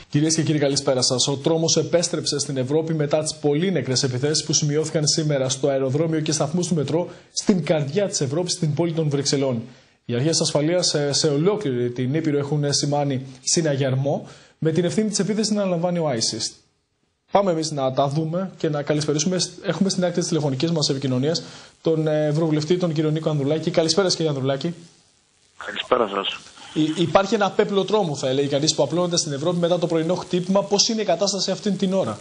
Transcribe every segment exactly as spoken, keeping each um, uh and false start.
Κυρίες και κύριοι, καλησπέρα σας. Ο τρόμος επέστρεψε στην Ευρώπη μετά τις πολύ νεκρές επιθέσεις που σημειώθηκαν σήμερα στο αεροδρόμιο και σταθμούς του μετρό στην καρδιά της Ευρώπης, στην πόλη των Βρυξελών. Οι αρχές ασφαλείας σε, σε ολόκληρη την Ήπειρο έχουν σημάνει συναγερμό, με την ευθύνη της επίθεσης να αναλαμβάνει ο άισις. Πάμε εμείς να τα δούμε και να καλησπερίσουμε. Έχουμε στην άκρη της τηλεφωνικής μας επικοινωνίας τον Ευρωβουλευτή, τον κύριο Νίκο Ανδρουλάκη. Καλησπέρα, κύριε Ανδρουλάκη. Καλησπέρα σας. Υπάρχει ένα πέπλο τρόμου, θα έλεγε κανείς, που απλώνεται στην Ευρώπη μετά το πρωινό χτύπημα. Πώς είναι η κατάσταση αυτή την ώρα?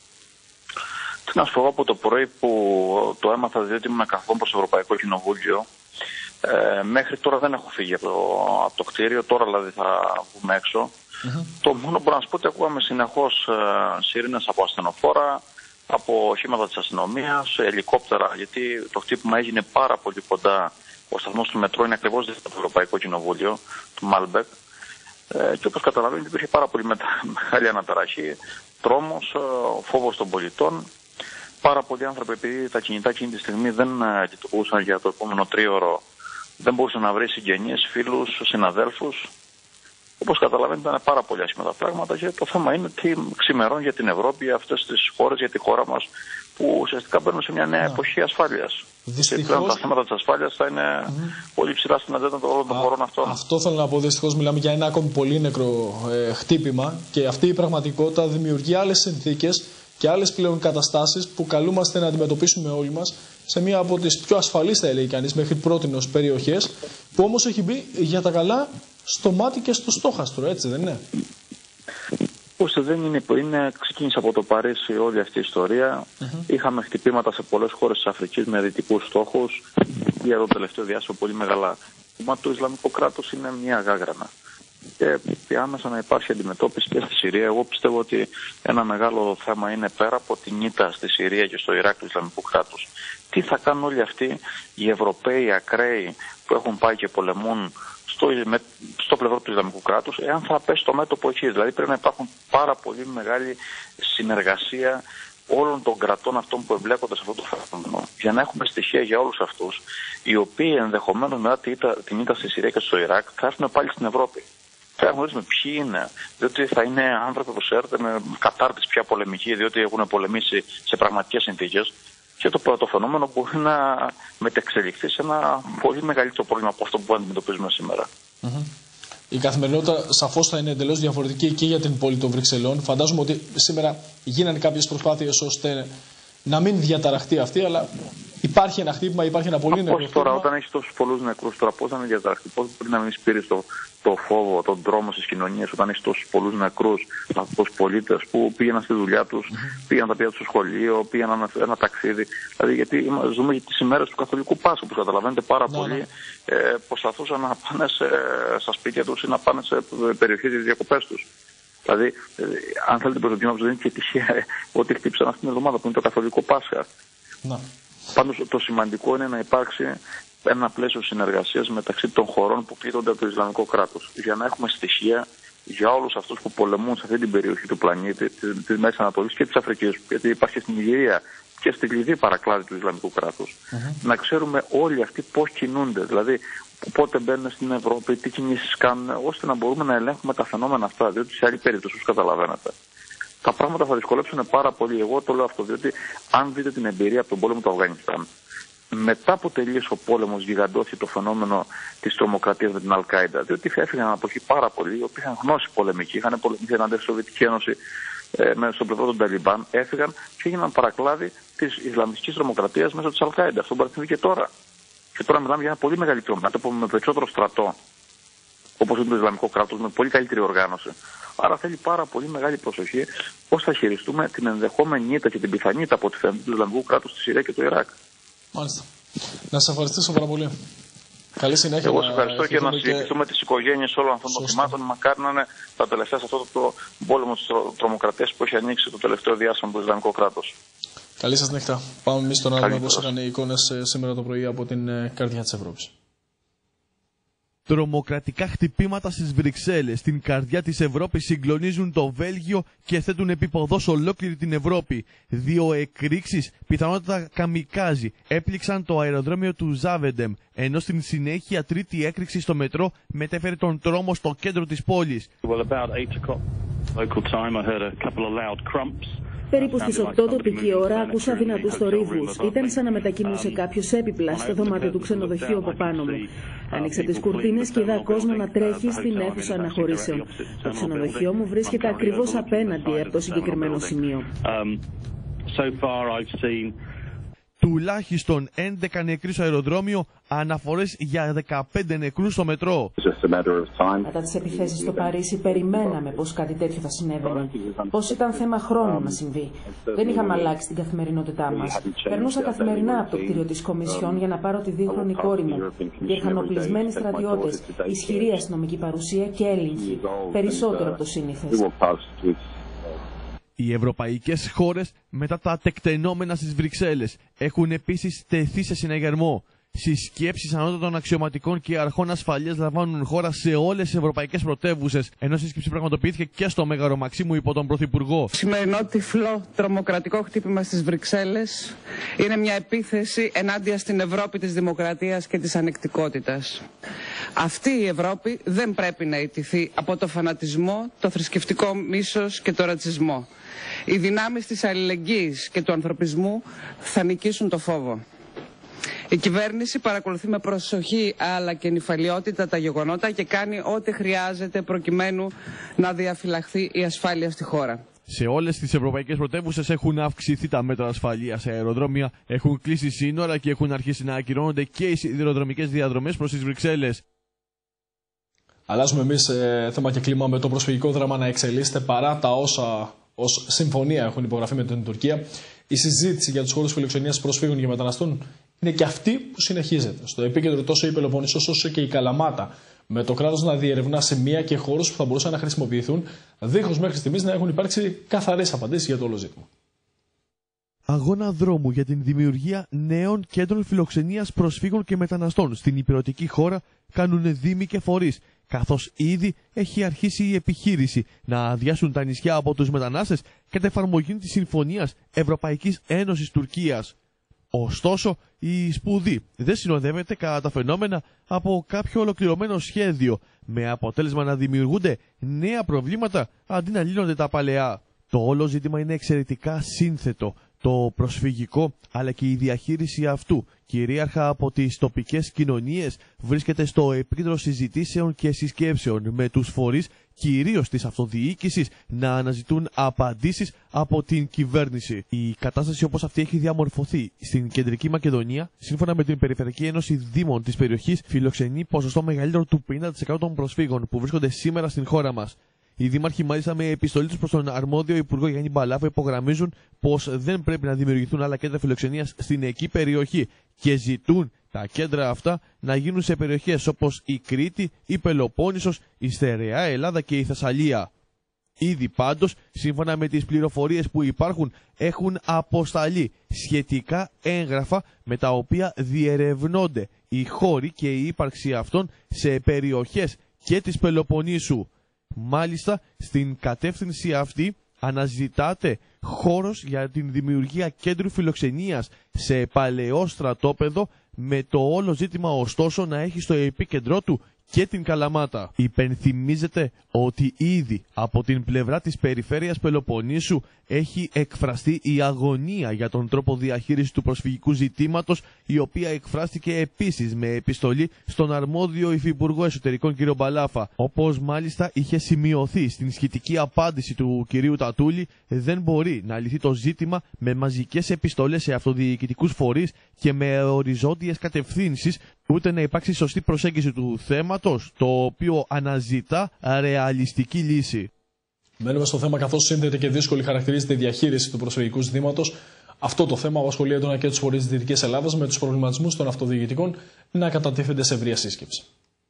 Τι να σου πω, από το πρωί που το έμαθα, διότι ήμουν καθόν προς το Ευρωπαϊκό Κοινοβούλιο, ε, μέχρι τώρα δεν έχω φύγει από το, από το κτίριο. Τώρα δηλαδή θα βγούμε έξω. Mm-hmm. Το μόνο που μπορώ να σου πω ότι ακούγαμε συνεχώς ε, σιρήνες από ασθενοφόρα, από οχήματα της αστυνομίας, ελικόπτερα, γιατί το χτύπημα έγινε πάρα πολύ κοντά. Ο σταθμός του μετρό είναι ακριβώς δίπλα από το Ευρωπαϊκό Κοινοβούλιο, του Μάλμπεκ. Ε, και όπως καταλαβαίνετε, υπήρχε πάρα πολύ μεγάλη αναταραχή, τρόμος, φόβος των πολιτών. Πάρα πολλοί άνθρωποι, επειδή τα κινητά εκείνη τη στιγμή δεν λειτουργούσαν για το επόμενο τρίωρο, δεν μπορούσαν να βρει συγγενείς, φίλους, συναδέλφους. Όπως καταλαβαίνετε, ήταν πάρα πολύ άσχημα τα πράγματα και το θέμα είναι τι ξημερώνει για την Ευρώπη, για αυτές τις χώρες, για τη χώρα μας, που ουσιαστικά μπαίνουν σε μια νέα εποχή ασφάλειας. Δυστυχώς... Και πλέον τα θέματα της ασφάλειας θα είναι mm-hmm. πολύ ψηλά στην ατζέντα των χωρών αυτών. Αυτό θέλω να πω. Δυστυχώς μιλάμε για ένα ακόμη πολύ νεκρό ε, χτύπημα, και αυτή η πραγματικότητα δημιουργεί άλλες συνθήκες και άλλες πλέον καταστάσεις που καλούμαστε να αντιμετωπίσουμε όλοι μας σε μία από τις πιο ασφαλείς, θα έλεγε κανείς, μέχρι πρότινος περιοχές, που όμως έχει μπει για τα καλά στο μάτι και στο στόχαστρο, έτσι δεν είναι? Ώστε δεν είναι, είναι, ξεκίνησε από το Παρίσι όλη αυτή η ιστορία. Mm-hmm. Είχαμε χτυπήματα σε πολλές χώρες της Αφρικής με δυτικούς στόχους. Για το τελευταίο διάστημα πολύ μεγάλα. Το Ισλαμικό κράτος είναι μια γάγρανα. Και άμεσα να υπάρχει αντιμετώπιση και στη Συρία. Εγώ πιστεύω ότι ένα μεγάλο θέμα είναι, πέρα από την ήττα στη Συρία και στο Ιράκ του Ισλαμικού κράτους, τι θα κάνουν όλοι αυτοί οι Ευρωπαίοι ακραίοι που έχουν πάει και πολεμούν στο, με, στο πλευρό του Ισλαμικού κράτους, εάν θα πέσει το μέτωπο εκεί. Δηλαδή πρέπει να υπάρχουν πάρα πολύ μεγάλη συνεργασία όλων των κρατών αυτών που εμπλέκονται σε αυτό το φαινόμενο, για να έχουμε στοιχεία για όλους αυτούς, οι οποίοι ενδεχομένως μετά την ήττα στη Συρία και στο Ιράκ θα έρθουν πάλι στην Ευρώπη. Θα γνωρίζουμε ποιοι είναι, διότι θα είναι άνθρωποι που έρχονται με κατάρτιση πια πολεμική, διότι έχουν πολεμήσει σε πραγματικές συνθήκες. Και το πρώτο φαινόμενο μπορεί να μετεξελιχθεί σε ένα πολύ μεγαλύτερο πρόβλημα από αυτό που αντιμετωπίζουμε σήμερα. Mm-hmm. Η καθημερινότητα σαφώς θα είναι εντελώς διαφορετική και για την πόλη των Βρυξελών. Φαντάζομαι ότι σήμερα γίνανε κάποιες προσπάθειες ώστε να μην διαταραχτεί αυτή, αλλά υπάρχει ένα χτύπημα, υπάρχει ένα πολύ νεκρό χτύπημα. Τώρα, όταν έχει τόσους πολλούς νεκρούς, τώρα πώς να μην διαταραχτεί, πώς μπορεί να μην σπείρει το, το φόβο, τον τρόμο στις κοινωνίες, όταν έχει τόσους πολλούς νεκρούς από τους πολίτες που πήγαιναν στη δουλειά τους, mm-hmm. πήγαιναν τα παιδιά τους στο σχολείο, πήγαιναν ένα, ένα ταξίδι. Δηλαδή, γιατί ζούμε τις ημέρες του Καθολικού Πάσχα, που καταλαβαίνετε πάρα no, πολλοί no. Ε, προσπαθούσαν να πάνε σε, στα σπίτια τους ή να πάνε σε περιοχές για τις διακοπές τους. Δηλαδή, ε, αν θέλετε την προσωπική μας, δεν είναι και τυχαία ε, ότι χτύπησαν αυτήν την εβδομάδα που είναι το Καθολικό Πάσχα. No. Πάντως το σημαντικό είναι να υπάρξει ένα πλαίσιο συνεργασίας μεταξύ των χωρών που πλήττονται από το Ισλαμικό κράτος, για να έχουμε στοιχεία για όλους αυτούς που πολεμούν σε αυτή την περιοχή του πλανήτη, της, της Μέσης Ανατολής και της Αφρικής, γιατί υπάρχει στην Ιγυρία και στη Λιβύη παρακλάδι του Ισλαμικού κράτους. Mm-hmm. Να ξέρουμε όλοι αυτοί πώς κινούνται, δηλαδή πότε μπαίνουν στην Ευρώπη, τι κινήσεις κάνουν, ώστε να μπορούμε να ελέγχουμε τα φαινόμενα αυτά, διότι σε άλλη περίπτωση, όπως καταλαβαίνετε, τα πράγματα θα δυσκολέψουν πάρα πολύ. Εγώ το λέω αυτό, διότι αν δείτε την εμπειρία από τον πόλεμο του Αφγανιστάν, μετά που τελείωσε ο πόλεμος, γιγαντώθηκε το φαινόμενο της τρομοκρατίας με την Αλ-Κάιντα, διότι έφυγαν από εκεί πάρα πολλοί, οι οποίοι είχαν γνώση πολεμική, είχαν πολεμήσει εναντίον στη Σοβιετική Ένωση ε, στο πλευρό των Ταλιμπάν, έφυγαν και έγιναν παρακλάδι της Ισλαμιστικής τρομοκρατίας μέσω της Αλ-Κάιντα. Αυτό μπορεί να συμβεί και τώρα. Και τώρα μιλάμε για ένα πολύ μεγαλύτερο μέτωπο με περισσότερο στρατό, όπως είναι το Ισλαμικό κράτος, με πολύ καλύτερη οργάνωση. Άρα θέλει πάρα πολύ μεγάλη προσοχή πώς θα χειριστούμε την ενδεχόμενη ήττα και την πιθανή ήττα από τη φαίνεται του Ισλαμικού κράτους στη Συρία και το Ιράκ. Μάλιστα. Να σας ευχαριστήσω πάρα πολύ. Καλή συνέχεια. Εγώ σας ευχαριστώ και να συζητήσουμε και τις οικογένειες όλων αυτών των θυμάτων. Μακάρι να είναι τα τελευταία σε αυτό το πόλεμο της τρομοκρατίας που έχει ανοίξει το τελευταίο διάστημα το Ισλαμικό κράτος. Καλή σας νύχτα. Πάμε εμείς στον άλλο πώς έκανε οι εικόνες σήμερα το πρωί από την καρδιά της Ευρώπης. Τρομοκρατικά χτυπήματα στις Βρυξέλλες, στην καρδιά της Ευρώπης, συγκλονίζουν το Βέλγιο και θέτουν επίποδος ολόκληρη την Ευρώπη. Δύο εκρήξεις, πιθανότατα καμικάζι, έπληξαν το αεροδρόμιο του Ζάβεντεμ, ενώ στην συνέχεια τρίτη έκρηξη στο μετρό μετέφερε τον τρόμο στο κέντρο της πόλης. Well, about eight o'clock Περίπου στις οκτώ τοπική ώρα άκουσα δυνατούς θορύβους. Ήταν σαν να μετακινούσε κάποιος έπιπλα στο δωμάτιο του ξενοδοχείου από πάνω μου. Άνοιξα τις κουρτίνες και είδα κόσμο να τρέχει στην αίθουσα αναχωρήσεων. Το ξενοδοχείο μου βρίσκεται ακριβώς απέναντι από το συγκεκριμένο σημείο. Τουλάχιστον έντεκα νεκροί στο αεροδρόμιο, αναφορές για δεκαπέντε νεκρούς στο μετρό. Κατά τις επιθέσεις στο Παρίσι περιμέναμε πως κάτι τέτοιο θα συνέβαινε. Πως ήταν θέμα χρόνου να συμβεί. Δεν είχαμε αλλάξει την καθημερινότητά μας. Περνούσα καθημερινά από το κτίριο της Κομισιόν για να πάρω τη δίχρονη κόρη μου. Υπήρχαν οπλισμένοι στρατιώτες, ισχυρή αστυνομική παρουσία και έλεγχοι. Περισσότερο από το συνήθες. Οι ευρωπαϊκές χώρες μετά τα τεκτενόμενα στις Βρυξέλλες έχουν επίσης τεθεί σε συναγερμό. Συσκέψεις ανώτατων αξιωματικών και αρχών ασφαλείας λαμβάνουν χώρα σε όλες τις ευρωπαϊκές πρωτεύουσες, ενώ σύσκεψη πραγματοποιήθηκε και στο Μέγαρο Μαξίμου υπό τον Πρωθυπουργό. Σημερινό τυφλό τρομοκρατικό χτύπημα στις Βρυξέλλες είναι μια επίθεση ενάντια στην Ευρώπη της δημοκρατίας και της ανεκτικότητας. Αυτή η Ευρώπη δεν πρέπει να ιτηθεί από το φανατισμό, το θρησκευτικό μίσος και το ρατσισμό. Οι δυνάμεις της αλληλεγγύης και του ανθρωπισμού θα νικήσουν το φόβο. Η κυβέρνηση παρακολουθεί με προσοχή αλλά και νηφαλιότητα τα γεγονότα και κάνει ό,τι χρειάζεται προκειμένου να διαφυλαχθεί η ασφάλεια στη χώρα. Σε όλες τις ευρωπαϊκές πρωτεύουσες έχουν αυξηθεί τα μέτρα ασφαλείας. Σε αεροδρόμια έχουν κλείσει σύνορα και έχουν αρχίσει να ακυρώνονται και οι σιδηροδρομικές διαδρομές προς τις Βρυξέλλες. Αλλάζουμε εμείς ε, θέμα και κλίμα, με το προσφυγικό δράμα να εξελίσσεται παρά τα όσα ως συμφωνία έχουν υπογραφεί με την Τουρκία. Η συζήτηση για τους χώρους φιλοξενίας προσφύγων και μεταναστών είναι και αυτή που συνεχίζεται. Στο επίκεντρο τόσο η Πελοπόννησος όσο και η Καλαμάτα, με το κράτος να διερευνά σημεία και χώρους που θα μπορούσαν να χρησιμοποιηθούν, δίχως μέχρι στιγμής να έχουν υπάρξει καθαρές απαντήσεις για το όλο ζήτημα. Αγώνα δρόμου για την δημιουργία νέων κέντρων φιλοξενίας προσφύγων και μεταναστών στην υπηρετική χώρα κάνουν δήμοι και φορείς, καθώς ήδη έχει αρχίσει η επιχείρηση να αδειάσουν τα νησιά από τους μετανάστες κατά εφαρμογή της Συμφωνίας Ευρωπαϊκής Ένωσης Τουρκίας. Ωστόσο, η σπουδή δεν συνοδεύεται κατά τα φαινόμενα από κάποιο ολοκληρωμένο σχέδιο, με αποτέλεσμα να δημιουργούνται νέα προβλήματα αντί να λύνονται τα παλαιά. Το όλο ζήτημα είναι εξαιρετικά σύνθετο. Το προσφυγικό αλλά και η διαχείριση αυτού, κυρίαρχα από τις τοπικές κοινωνίες, βρίσκεται στο επίκεντρο συζητήσεων και συσκέψεων με τους φορείς, κυρίως της αυτοδιοίκησης, να αναζητούν απαντήσεις από την κυβέρνηση. Η κατάσταση όπως αυτή έχει διαμορφωθεί στην Κεντρική Μακεδονία, σύμφωνα με την Περιφερειακή Ένωση Δήμων της περιοχής, φιλοξενεί ποσοστό μεγαλύτερο του πενήντα τοις εκατό των προσφύγων που βρίσκονται σήμερα στην χώρα μας. Οι δήμαρχοι, μάλιστα, με επιστολή τους προς τον αρμόδιο Υπουργό Γιάννη Μπαλάφο, υπογραμμίζουν πως δεν πρέπει να δημιουργηθούν άλλα κέντρα φιλοξενίας στην εκεί περιοχή και ζητούν τα κέντρα αυτά να γίνουν σε περιοχές όπως η Κρήτη, η Πελοπόννησος, η Στερεά Ελλάδα και η Θεσσαλία. Ήδη πάντως, σύμφωνα με τις πληροφορίες που υπάρχουν, έχουν αποσταλεί σχετικά έγγραφα με τα οποία διερευνώνται οι χώροι και η ύπαρξη αυτών σε περιοχές και της Πελοποννήσου. Μάλιστα, στην κατεύθυνση αυτή αναζητάται χώρος για την δημιουργία κέντρου φιλοξενίας σε παλαιό στρατόπεδο, με το όλο ζήτημα ωστόσο να έχει στο επίκεντρό του και την Καλαμάτα. Υπενθυμίζεται ότι ήδη από την πλευρά της περιφέρειας Πελοποννήσου έχει εκφραστεί η αγωνία για τον τρόπο διαχείρισης του προσφυγικού ζητήματος, η οποία εκφράστηκε επίσης με επιστολή στον αρμόδιο Υφυπουργό Εσωτερικών κ. Μπαλάφα. Όπως μάλιστα είχε σημειωθεί στην σχετική απάντηση του κ. Τατούλη, δεν μπορεί να λυθεί το ζήτημα με μαζικές επιστολές σε αυτοδιοικητικούς φορείς και με οριζόντιες κατευθύνσεις, ούτε να υπάρξει σωστή προσέγγιση του θέματος, το οποίο αναζητά ρεαλιστική λύση. Μένουμε στο θέμα, καθώς σύνδεται και δύσκολη χαρακτηρίζεται η διαχείριση του προσφυγικού ζητήματος. Αυτό το θέμα απασχολεί έντονα και τους φορείς της Δυτικής Ελλάδας, με τους προβληματισμούς των αυτοδιοικητικών να κατατίθενται σε ευρεία σύσκεψη.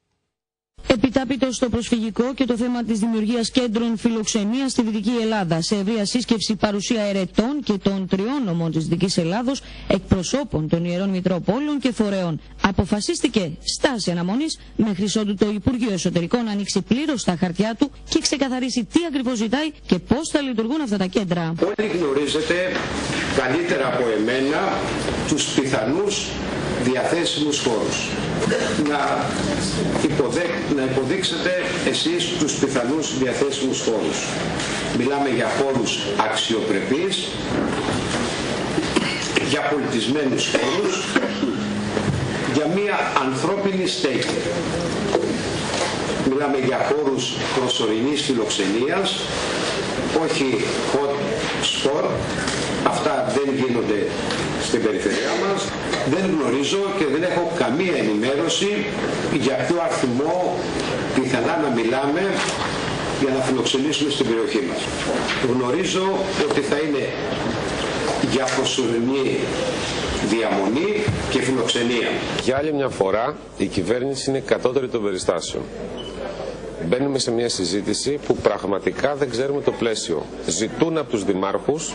Επιτάπητο στο προσφυγικό και το θέμα της δημιουργίας κέντρων φιλοξενίας στη Δυτική Ελλάδα. Σε ευρεία σύσκεψη παρουσία ερετών και των τριών νομών της Δυτικής Ελλάδος, εκπροσώπων των Ιερών Μητροπόλεων και φορέων. Αποφασίστηκε στάση αναμονής μέχρι ότου το Υπουργείο Εσωτερικών ανοίξει πλήρως τα χαρτιά του και ξεκαθαρίσει τι ακριβώς ζητάει και πώς θα λειτουργούν αυτά τα κέντρα. Όλοι γνωρίζετε καλύτερα από εμένα τους πιθανούς διαθέσιμους χώρους. Να, υποδέ, να υποδείξετε εσείς τους πιθανούς διαθέσιμους χώρους. Μιλάμε για χώρους αξιοπρεπείς, για πολιτισμένους χώρους, για μία ανθρώπινη στέγη. Μιλάμε για χώρους προσωρινής φιλοξενίας, όχι hot spot. Αυτά δεν γίνονται στην περιφερειά μας. Δεν γνωρίζω και δεν έχω καμία ενημέρωση για ποιο αριθμό πιθανά να μιλάμε για να φιλοξενήσουμε στην περιοχή μας. Γνωρίζω ότι θα είναι για προσωρινή διαμονή και φιλοξενία. Για άλλη μια φορά η κυβέρνηση είναι κατώτερη των περιστάσεων. Μπαίνουμε σε μια συζήτηση που πραγματικά δεν ξέρουμε το πλαίσιο. Ζητούν από τους δημάρχους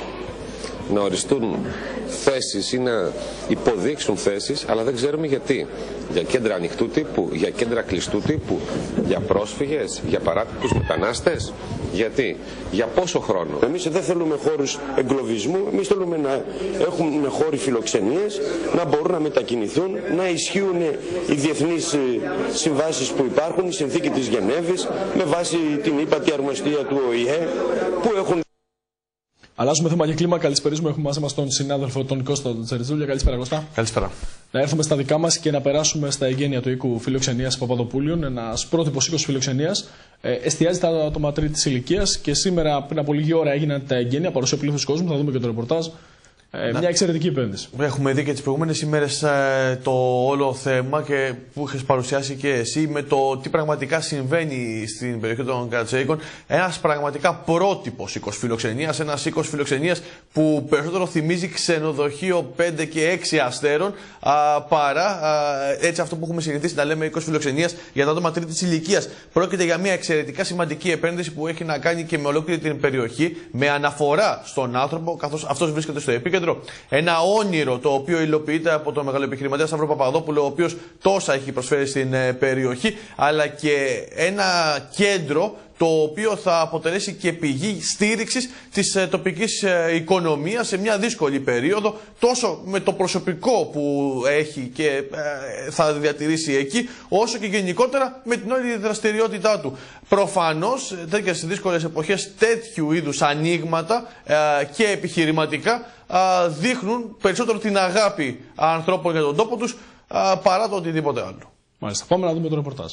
να οριστούν θέσεις ή να υποδείξουν θέσεις, αλλά δεν ξέρουμε γιατί. Για κέντρα ανοιχτού τύπου, για κέντρα κλειστού τύπου, για πρόσφυγες, για παράτυπους μετανάστες. Γιατί, για πόσο χρόνο. Εμείς δεν θέλουμε χώρους εγκλωβισμού, εμείς θέλουμε να έχουμε χώροι φιλοξενίες, να μπορούν να μετακινηθούν, να ισχύουν οι διεθνείς συμβάσεις που υπάρχουν, η συνθήκη της Γενέβης, με βάση την ύπατη αρμοστία του Ο Η Ε, που έχουν. Αλλάζουμε θέμα και κλίμα. Καλησπέριζουμε. Έχουμε μαζί μας τον συνάδελφο τον Κώστα Τσεριτζούλια. Καλησπέρα, Κώστα. Καλησπέρα. Να έρθουμε στα δικά μας και να περάσουμε στα εγγένεια του οίκου φιλοξενίας Παπαδοπούλιων. Ένας πρότυπος οίκος φιλοξενίας. Ε, εστιάζει τα άτομα τρίτης ηλικίας και σήμερα πριν από λίγη ώρα έγιναν τα εγγένεια. Παρουσία πλήθους κόσμου. Θα δούμε και το ρεπορτάζ. Ε, μια εξαιρετική επένδυση. Έχουμε δει και τις προηγούμενες ημέρες ε, το όλο θέμα και που έχεις παρουσιάσει και εσύ με το τι πραγματικά συμβαίνει στην περιοχή των Κατσέικων. Ένας πραγματικά πρότυπος οίκος φιλοξενίας, ένας οίκος φιλοξενίας που περισσότερο θυμίζει ξενοδοχείο πέντε και έξι αστέρων α, παρά α, έτσι αυτό που έχουμε συνηθίσει να λέμε οίκος φιλοξενίας για τα άτομα τρίτης ηλικίας. Πρόκειται για μια εξαιρετικά σημαντική επένδυση που έχει να κάνει και με ολόκληρη την περιοχή, με αναφορά στον άνθρωπο καθώς αυτός βρίσκεται στο επίκεντρο. Ένα όνειρο το οποίο υλοποιείται από τον μεγαλοεπιχειρηματία Σταύρο Παπαδόπουλο, ο οποίος τόσα έχει προσφέρει στην περιοχή, αλλά και ένα κέντρο το οποίο θα αποτελέσει και πηγή στήριξης της τοπικής οικονομίας σε μια δύσκολη περίοδο, τόσο με το προσωπικό που έχει και θα διατηρήσει εκεί, όσο και γενικότερα με την όλη δραστηριότητά του. Προφανώς, τέτοιες δύσκολες εποχές, τέτοιου είδους ανοίγματα και επιχειρηματικά δείχνουν περισσότερο την αγάπη ανθρώπων για τον τόπο τους παρά το οτιδήποτε άλλο. Μάλιστα, πάμε να δούμε το ρεπορτάζ.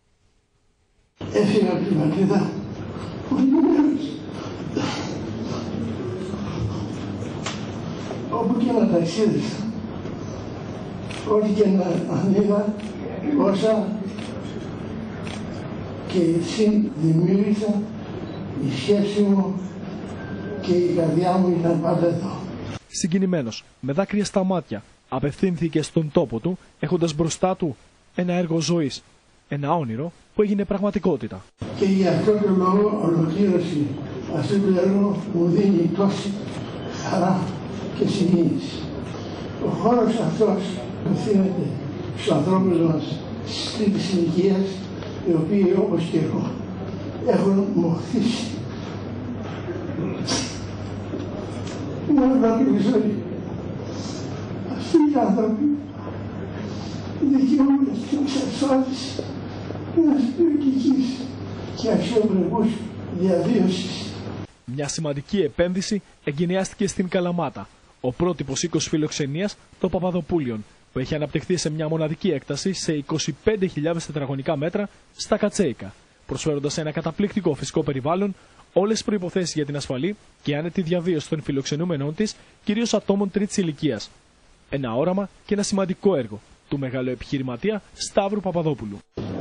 Έφυγα από την πατρίδα όπου και να ταξίδησα, ό,τι και να ανοίγα, όσα και εσύ δημιούργησα, η σχέση μου και η καρδιά μου ήταν πάντα εδώ. Συγκινημένος, με δάκρυα στα μάτια, απευθύνθηκε στον τόπο του, έχοντας μπροστά του ένα έργο ζωής, ένα όνειρο που έγινε πραγματικότητα. Και για αυτό το λόγο ολοκλήρωση αυτού του έργου μου δίνει τόση χαρά και συνείδηση. Ο χώρος αυτός ευθύνεται στους ανθρώπους μας της τρίτης ηλικίας, οι οποίοι όπως και εγώ έχουν μοχθήσει μια ολόκληρη ζωή. Αυτοί οι άνθρωποι δικαιούνται στην εξασφάλιση μιας ποιοτικής και αξιοπρεπούς διαβίωσης. Μια σημαντική επένδυση εγκαινιάστηκε στην Καλαμάτα. Ο πρότυπος οίκος φιλοξενίας των Παπαδοπούλιων, που έχει αναπτυχθεί σε μια μοναδική έκταση σε είκοσι πέντε χιλιάδες τετραγωνικά μέτρα στα Κατσέικα, προσφέροντας ένα καταπληκτικό φυσικό περιβάλλον, όλες τις προϋποθέσεις για την ασφαλή και άνετη διαβίωση των φιλοξενούμενων της, κυρίως ατόμων τρίτης ηλικίας. Ένα όραμα και ένα σημαντικό έργο του μεγάλου επιχειρηματία Σταύρου Παπαδόπουλου.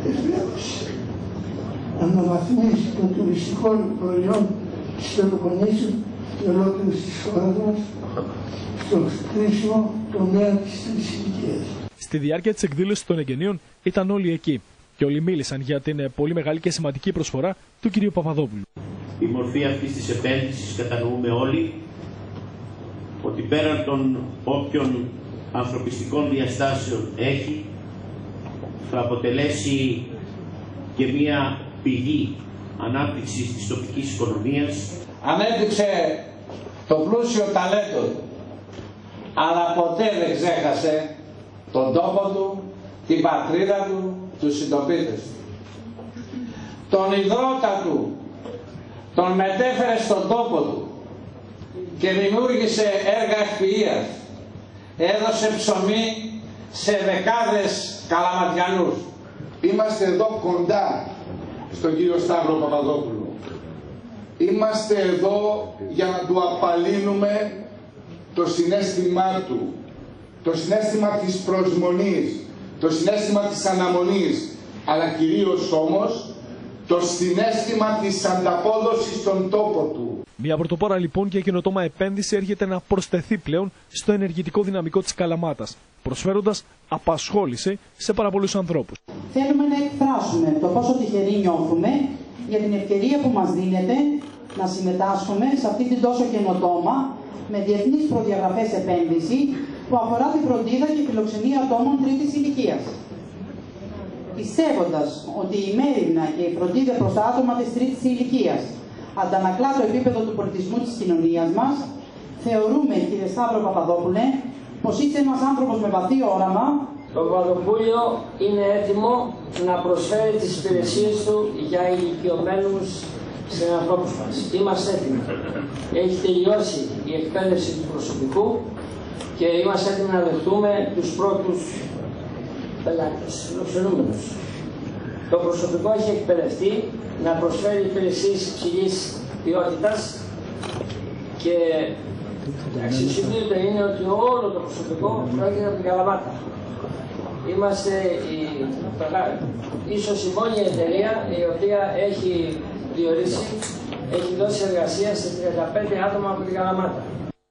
Αναβαθμίσει τον τουριστικό προϊόν της Πελοποννήσου και ολόκληρης της χώρας μας στο κρίσιμο τομέα της τρίτης ηλικίας. Στη διάρκεια της εκδήλωσης των εγγενείων ήταν όλοι εκεί και όλοι μίλησαν για την πολύ μεγάλη και σημαντική προσφορά του κυρίου Παπαδόπουλου. Η μορφή αυτής της επένδυσης κατανοούμε όλοι ότι πέραν των όποιων ανθρωπιστικών διαστάσεων έχει, θα αποτελέσει και μία πηγή ανάπτυξης της τοπικής οικονομίας. Ανέπτυξε το πλούσιο ταλέντο, αλλά ποτέ δεν ξέχασε τον τόπο του, την πατρίδα του, τους συντοπίτες του. Τον ιδρώτα του τον μετέφερε στον τόπο του και δημιούργησε έργα ευφυΐας. Έδωσε ψωμί σε δεκάδες καλαματιανούς. Είμαστε εδώ κοντά στον κύριο Σταύρο Παπαδόπουλο. Είμαστε εδώ για να του απαλύνουμε το συναίσθημά του, το συναίσθημα της προσμονής, το συναίσθημα της αναμονής, αλλά κυρίως όμως το συναίσθημα της ανταπόδοσης στον τόπο του. Μια πρωτοπόρα λοιπόν και καινοτόμα επένδυση έρχεται να προσθεθεί πλέον στο ενεργητικό δυναμικό της Καλαμάτας, προσφέροντας απασχόληση σε πάρα πολλούς ανθρώπους. Θέλουμε να εκφράσουμε το πόσο τυχεροί νιώθουμε για την ευκαιρία που μας δίνεται να συμμετάσχουμε σε αυτή την τόσο καινοτόμα με διεθνείς προδιαγραφές επένδυση που αφορά τη φροντίδα και φιλοξενία ατόμων τρίτης ηλικίας. Πιστεύοντας ότι η μέριμνα και η φροντίδα προς τα άτομα της τρίτης ηλικίας αντανακλά το επίπεδο του πολιτισμού της κοινωνίας μας, θεωρούμε, κύριε Σταύρο Παπαδόπουλε, πως είστε ένας άνθρωπος με βαθύ όραμα. Το Παπαδοπούλιο είναι έτοιμο να προσφέρει τις υπηρεσίες του για ηλικιωμένους συνανθρώπους μας. Είμαστε έτοιμοι. Έχει τελειώσει η εκπαίδευση του προσωπικού και είμαστε έτοιμοι να δεχτούμε τους πρώτους πελάτες, φιλοξενούμενους. Το προσωπικό έχει εκπαιδευτεί να προσφέρει υπηρεσίες υψηλής ποιότητας και αξιοσημείωτο είναι ότι όλο το προσωπικό πρόκειται από την Καλαμάτα. Είμαστε η, ίσως η μόνη εταιρεία η οποία έχει διορίσει, έχει δώσει εργασία σε τριάντα πέντε άτομα από την Καλαμάτα.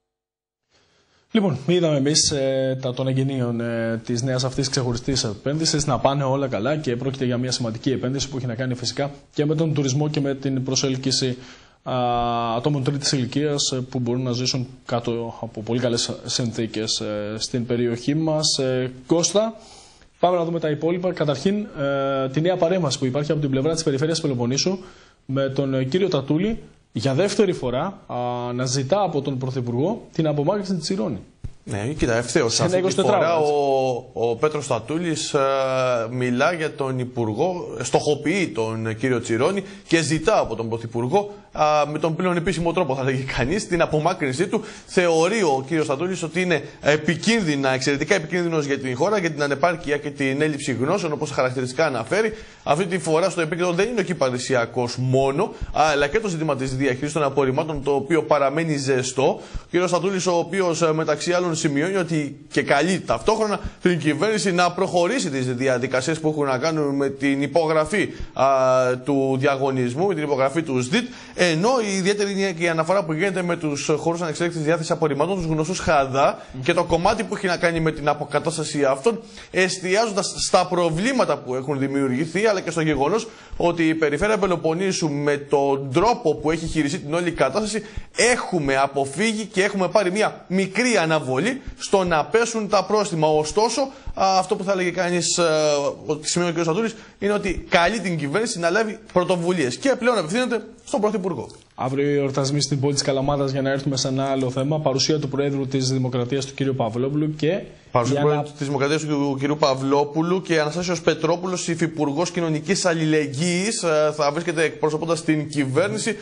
Λοιπόν, είδαμε εμείς ε, τα των εγγενείων ε, της νέας αυτής ξεχωριστής επένδυσης να πάνε όλα καλά και πρόκειται για μια σημαντική επένδυση που έχει να κάνει φυσικά και με τον τουρισμό και με την προσέλκυση α, ατόμων τρίτης ηλικίας ε, που μπορούν να ζήσουν κάτω από πολύ καλές συνθήκες ε, στην περιοχή μας. Ε, Κώστα, πάμε να δούμε τα υπόλοιπα. Καταρχήν, ε, τη νέα παρέμβαση που υπάρχει από την πλευρά της Περιφέρειας Πελοποννήσου με τον ε, κύριο Τατούλη, για δεύτερη φορά α, να ζητά από τον Πρωθυπουργό την απομάκρυνση της Τσιρόνη. Ναι, κοίτα, ευθέως αυτή τη φορά ο, ο Πέτρος Τατούλης α, μιλά για τον Υπουργό, στοχοποιεί τον κύριο Τσιρόνη και ζητά από τον Πρωθυπουργό α, με τον πλέον επίσημο τρόπο, θα λέγει κανείς, την απομάκρυνσή του. Θεωρεί ο κύριος Τατούλης ότι είναι επικίνδυνα, εξαιρετικά επικίνδυνος για την χώρα, για την ανεπάρκεια και την έλλειψη γνώσεων, όπως χαρακτηριστικά αναφέρει. Αυτή τη φορά στο επίκεντρο δεν είναι ο κυπαρισιακός μόνο, αλλά και το ζήτημα της διαχείρισης των απορριμμάτων, το οποίο παραμένει ζεστό. Ο κύριος Τατούλης, ο οποίος μεταξύ άλλων σημειώνει ότι και καλεί ταυτόχρονα την κυβέρνηση να προχωρήσει τις διαδικασίες που έχουν να κάνουν με την υπογραφή α, του διαγωνισμού, με την υπογραφή του ΣΔΙΤ, ενώ η ιδιαίτερη είναι και η αναφορά που γίνεται με τους χώρους ανεξέλεγκτης διάθεσης απορριμμάτων, τους γνωστούς ΧΑΔΑ, mm. και το κομμάτι που έχει να κάνει με την αποκατάσταση αυτών, εστιάζοντας στα προβλήματα που έχουν δημιουργηθεί, αλλά και στο γεγονός ότι η Περιφέρεια Πελοποννήσου με τον τρόπο που έχει χειριστεί την όλη κατάσταση έχουμε αποφύγει και έχουμε πάρει μια μικρή αναβολή στο να πέσουν τα πρόστιμα. Ωστόσο, αυτό που θα έλεγε κανείς, ότι σημαίνει ο κ. Σαντούρης, είναι ότι καλεί την κυβέρνηση να λάβει πρωτοβουλίες και πλέον απευθύνεται στον Πρωθυπουργό. Αύριο οι εορτασμοί στην πόλη της Καλαμάτας, για να έρθουμε σε ένα άλλο θέμα. Παρουσία του Προέδρου της Δημοκρατίας, του κ. Παυλόπουλου, και. Παρουσία του να... Προέδρου της Δημοκρατίας, του κ. Παυλόπουλου, και Αναστάσιος Πετρόπουλος, υφυπουργός Κοινωνικής Αλληλεγγύης, θα βρίσκεται εκπροσωπώντας την κυβέρνηση.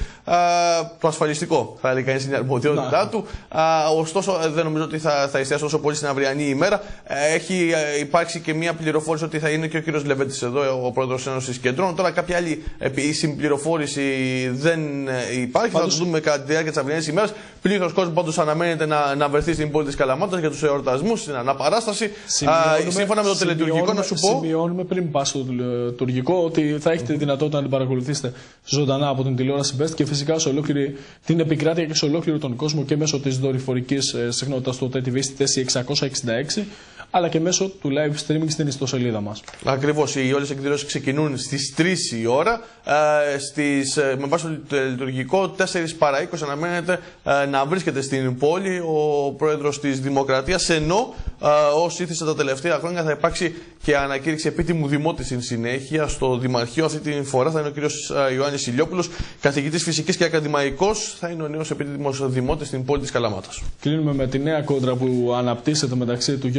Το ασφαλιστικό, θα έλεγε κανείς, είναι η αρμοδιότητά του. Ωστόσο, δεν νομίζω ότι θα, θα εστιάσει τόσο πολύ στην αυριανή ημέρα. Έχει υπάρξει και μια πληροφόρηση ότι θα είναι και ο κ. Λεβέντης εδώ, ο Πρόεδρος της Ένωσης Κεντρών. Τώρα, κάποια άλλη επίσημη πληροφόρηση δεν υπάρχει. Πάντως... Θα το δούμε κατά τη διάρκεια της αυριανής ημέρας. Πλήθος κόσμου πάντως αναμένεται να, να βρεθεί στην πόλη της Καλαμάτας για τους εορτασμούς, στην αναπαράσταση. Α, σύμφωνα με το τελετουργικό, να σου πω. Σημειώνουμε πριν πας στο τελετουργικό ότι θα έχετε δυνατότητα να την παρακολουθήσετε ζωντανά από την τηλεόραση Best και φυσικά σε ολόκληρη την επικράτεια και σε ολόκληρο τον κόσμο και μέσω της δορυφορικής συχνότητας του ΤΕ Τιβι στη θέση εξακόσια εξήντα έξι, αλλά και μέσω του live streaming στην ιστοσελίδα μας. Ακριβώς. Οι όλες οι εκδηλώσεις ξεκινούν στις τρεις η ώρα. Ε, στις, με βάση το λειτουργικό, τέσσερα παρά είκοσι αναμένεται ε, να βρίσκεται στην πόλη ο Πρόεδρος της Δημοκρατίας, ενώ ε, όσοι ήθισε τα τελευταία χρόνια θα υπάρξει και ανακήρυξη επίτιμου δημότη στην συνέχεια στο Δημαρχείο. Αυτή τη φορά θα είναι ο κ. Ιωάννης Ηλιόπουλος, καθηγητής φυσικής και ακαδημαϊκός, θα είναι ο νέος επίτιμος δημότης στην πόλη της Καλαμάτας. Κλείνουμε με τη νέα κόντρα που αναπτύσσεται μεταξύ του Γιώργου Μπουλούκου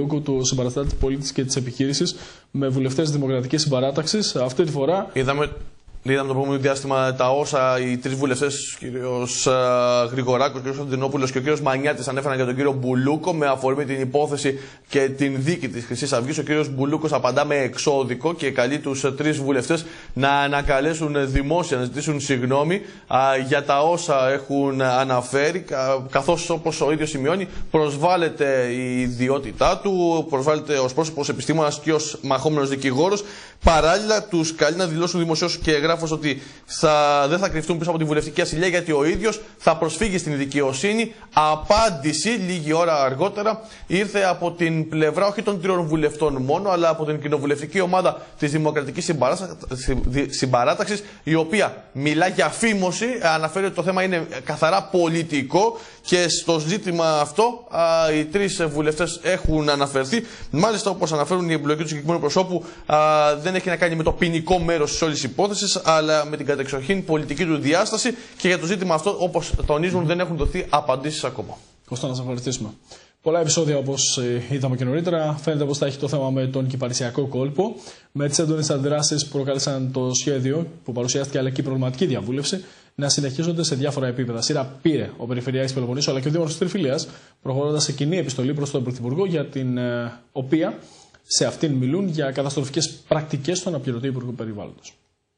μπλόκου του συμπαραστάτη πολίτη και τη επιχείρηση με βουλευτές Δημοκρατικής Συμπαράταξης. Αυτή τη φορά. Είδαμε... Είδαμε το προηγούμενο διάστημα τα όσα οι τρεις βουλευτές, ο κ. Γρηγοράκος, ο κ. Κωνσταντινόπουλος και ο κ. Μανιάτης ανέφεραν για τον κ. Μπουλούκο με αφορμή την υπόθεση και την δίκη της Χρυσής Αυγής. Ο κ. Μπουλούκος απαντά με εξώδικο και καλεί τους τρεις βουλευτές να ανακαλέσουν δημόσια, να ζητήσουν συγγνώμη α, για τα όσα έχουν αναφέρει, καθώς όπως ο ίδιος σημειώνει προσβάλλεται η ιδιότητά του, προσβάλλεται ως πρόσωπος επιστήμονας και ως μαχόμενος δικηγόρος. Παράλληλα, τους καλεί να δηλώσουν δημοσίως και γράφος ότι θα, δεν θα κρυφτούν πίσω από τη βουλευτική ασυλία, γιατί ο ίδιος θα προσφύγει στην δικαιοσύνη. Απάντηση λίγη ώρα αργότερα ήρθε από την πλευρά όχι των τριών βουλευτών μόνο, αλλά από την κοινοβουλευτική ομάδα της Δημοκρατικής Συμπαράταξης, η οποία μιλά για φήμωση, αναφέρει ότι το θέμα είναι καθαρά πολιτικό και στο ζήτημα αυτό α, οι τρεις βουλευτές έχουν αναφερθεί. Μάλιστα, όπως αναφέρουν, η εμπλοκή του συγκεκριμένου προσώπου α, δεν έχει να κάνει με το ποινικό μέρος της όλης υπόθεσης, αλλά με την κατεξοχήν πολιτική του διάσταση, και για το ζήτημα αυτό, όπως τονίζουν, δεν έχουν δοθεί απαντήσεις ακόμα. Κώστα, να σας ευχαριστήσουμε. Πολλά επεισόδια, όπως είδαμε και νωρίτερα, φαίνεται πως θα έχει το θέμα με τον κυπαρισιακό κόλπο. Με τις έντονες αντιδράσεις που προκάλεσαν το σχέδιο που παρουσιάστηκε, αλλά και η προβληματική διαβούλευση, να συνεχίζονται σε διάφορα επίπεδα. Σειρά πήρε ο Περιφερειάρχης Πελοποννήσου αλλά και ο Δήμαρχος της Τριφυλίας, προχωρώντας σε κοινή επιστολή προς τον Πρωθυπουργό, για την ε, οποία σε αυτήν μιλούν για καταστροφικές πρακτικές στον αναπληρωτή Υπουργό Περιβάλλοντος.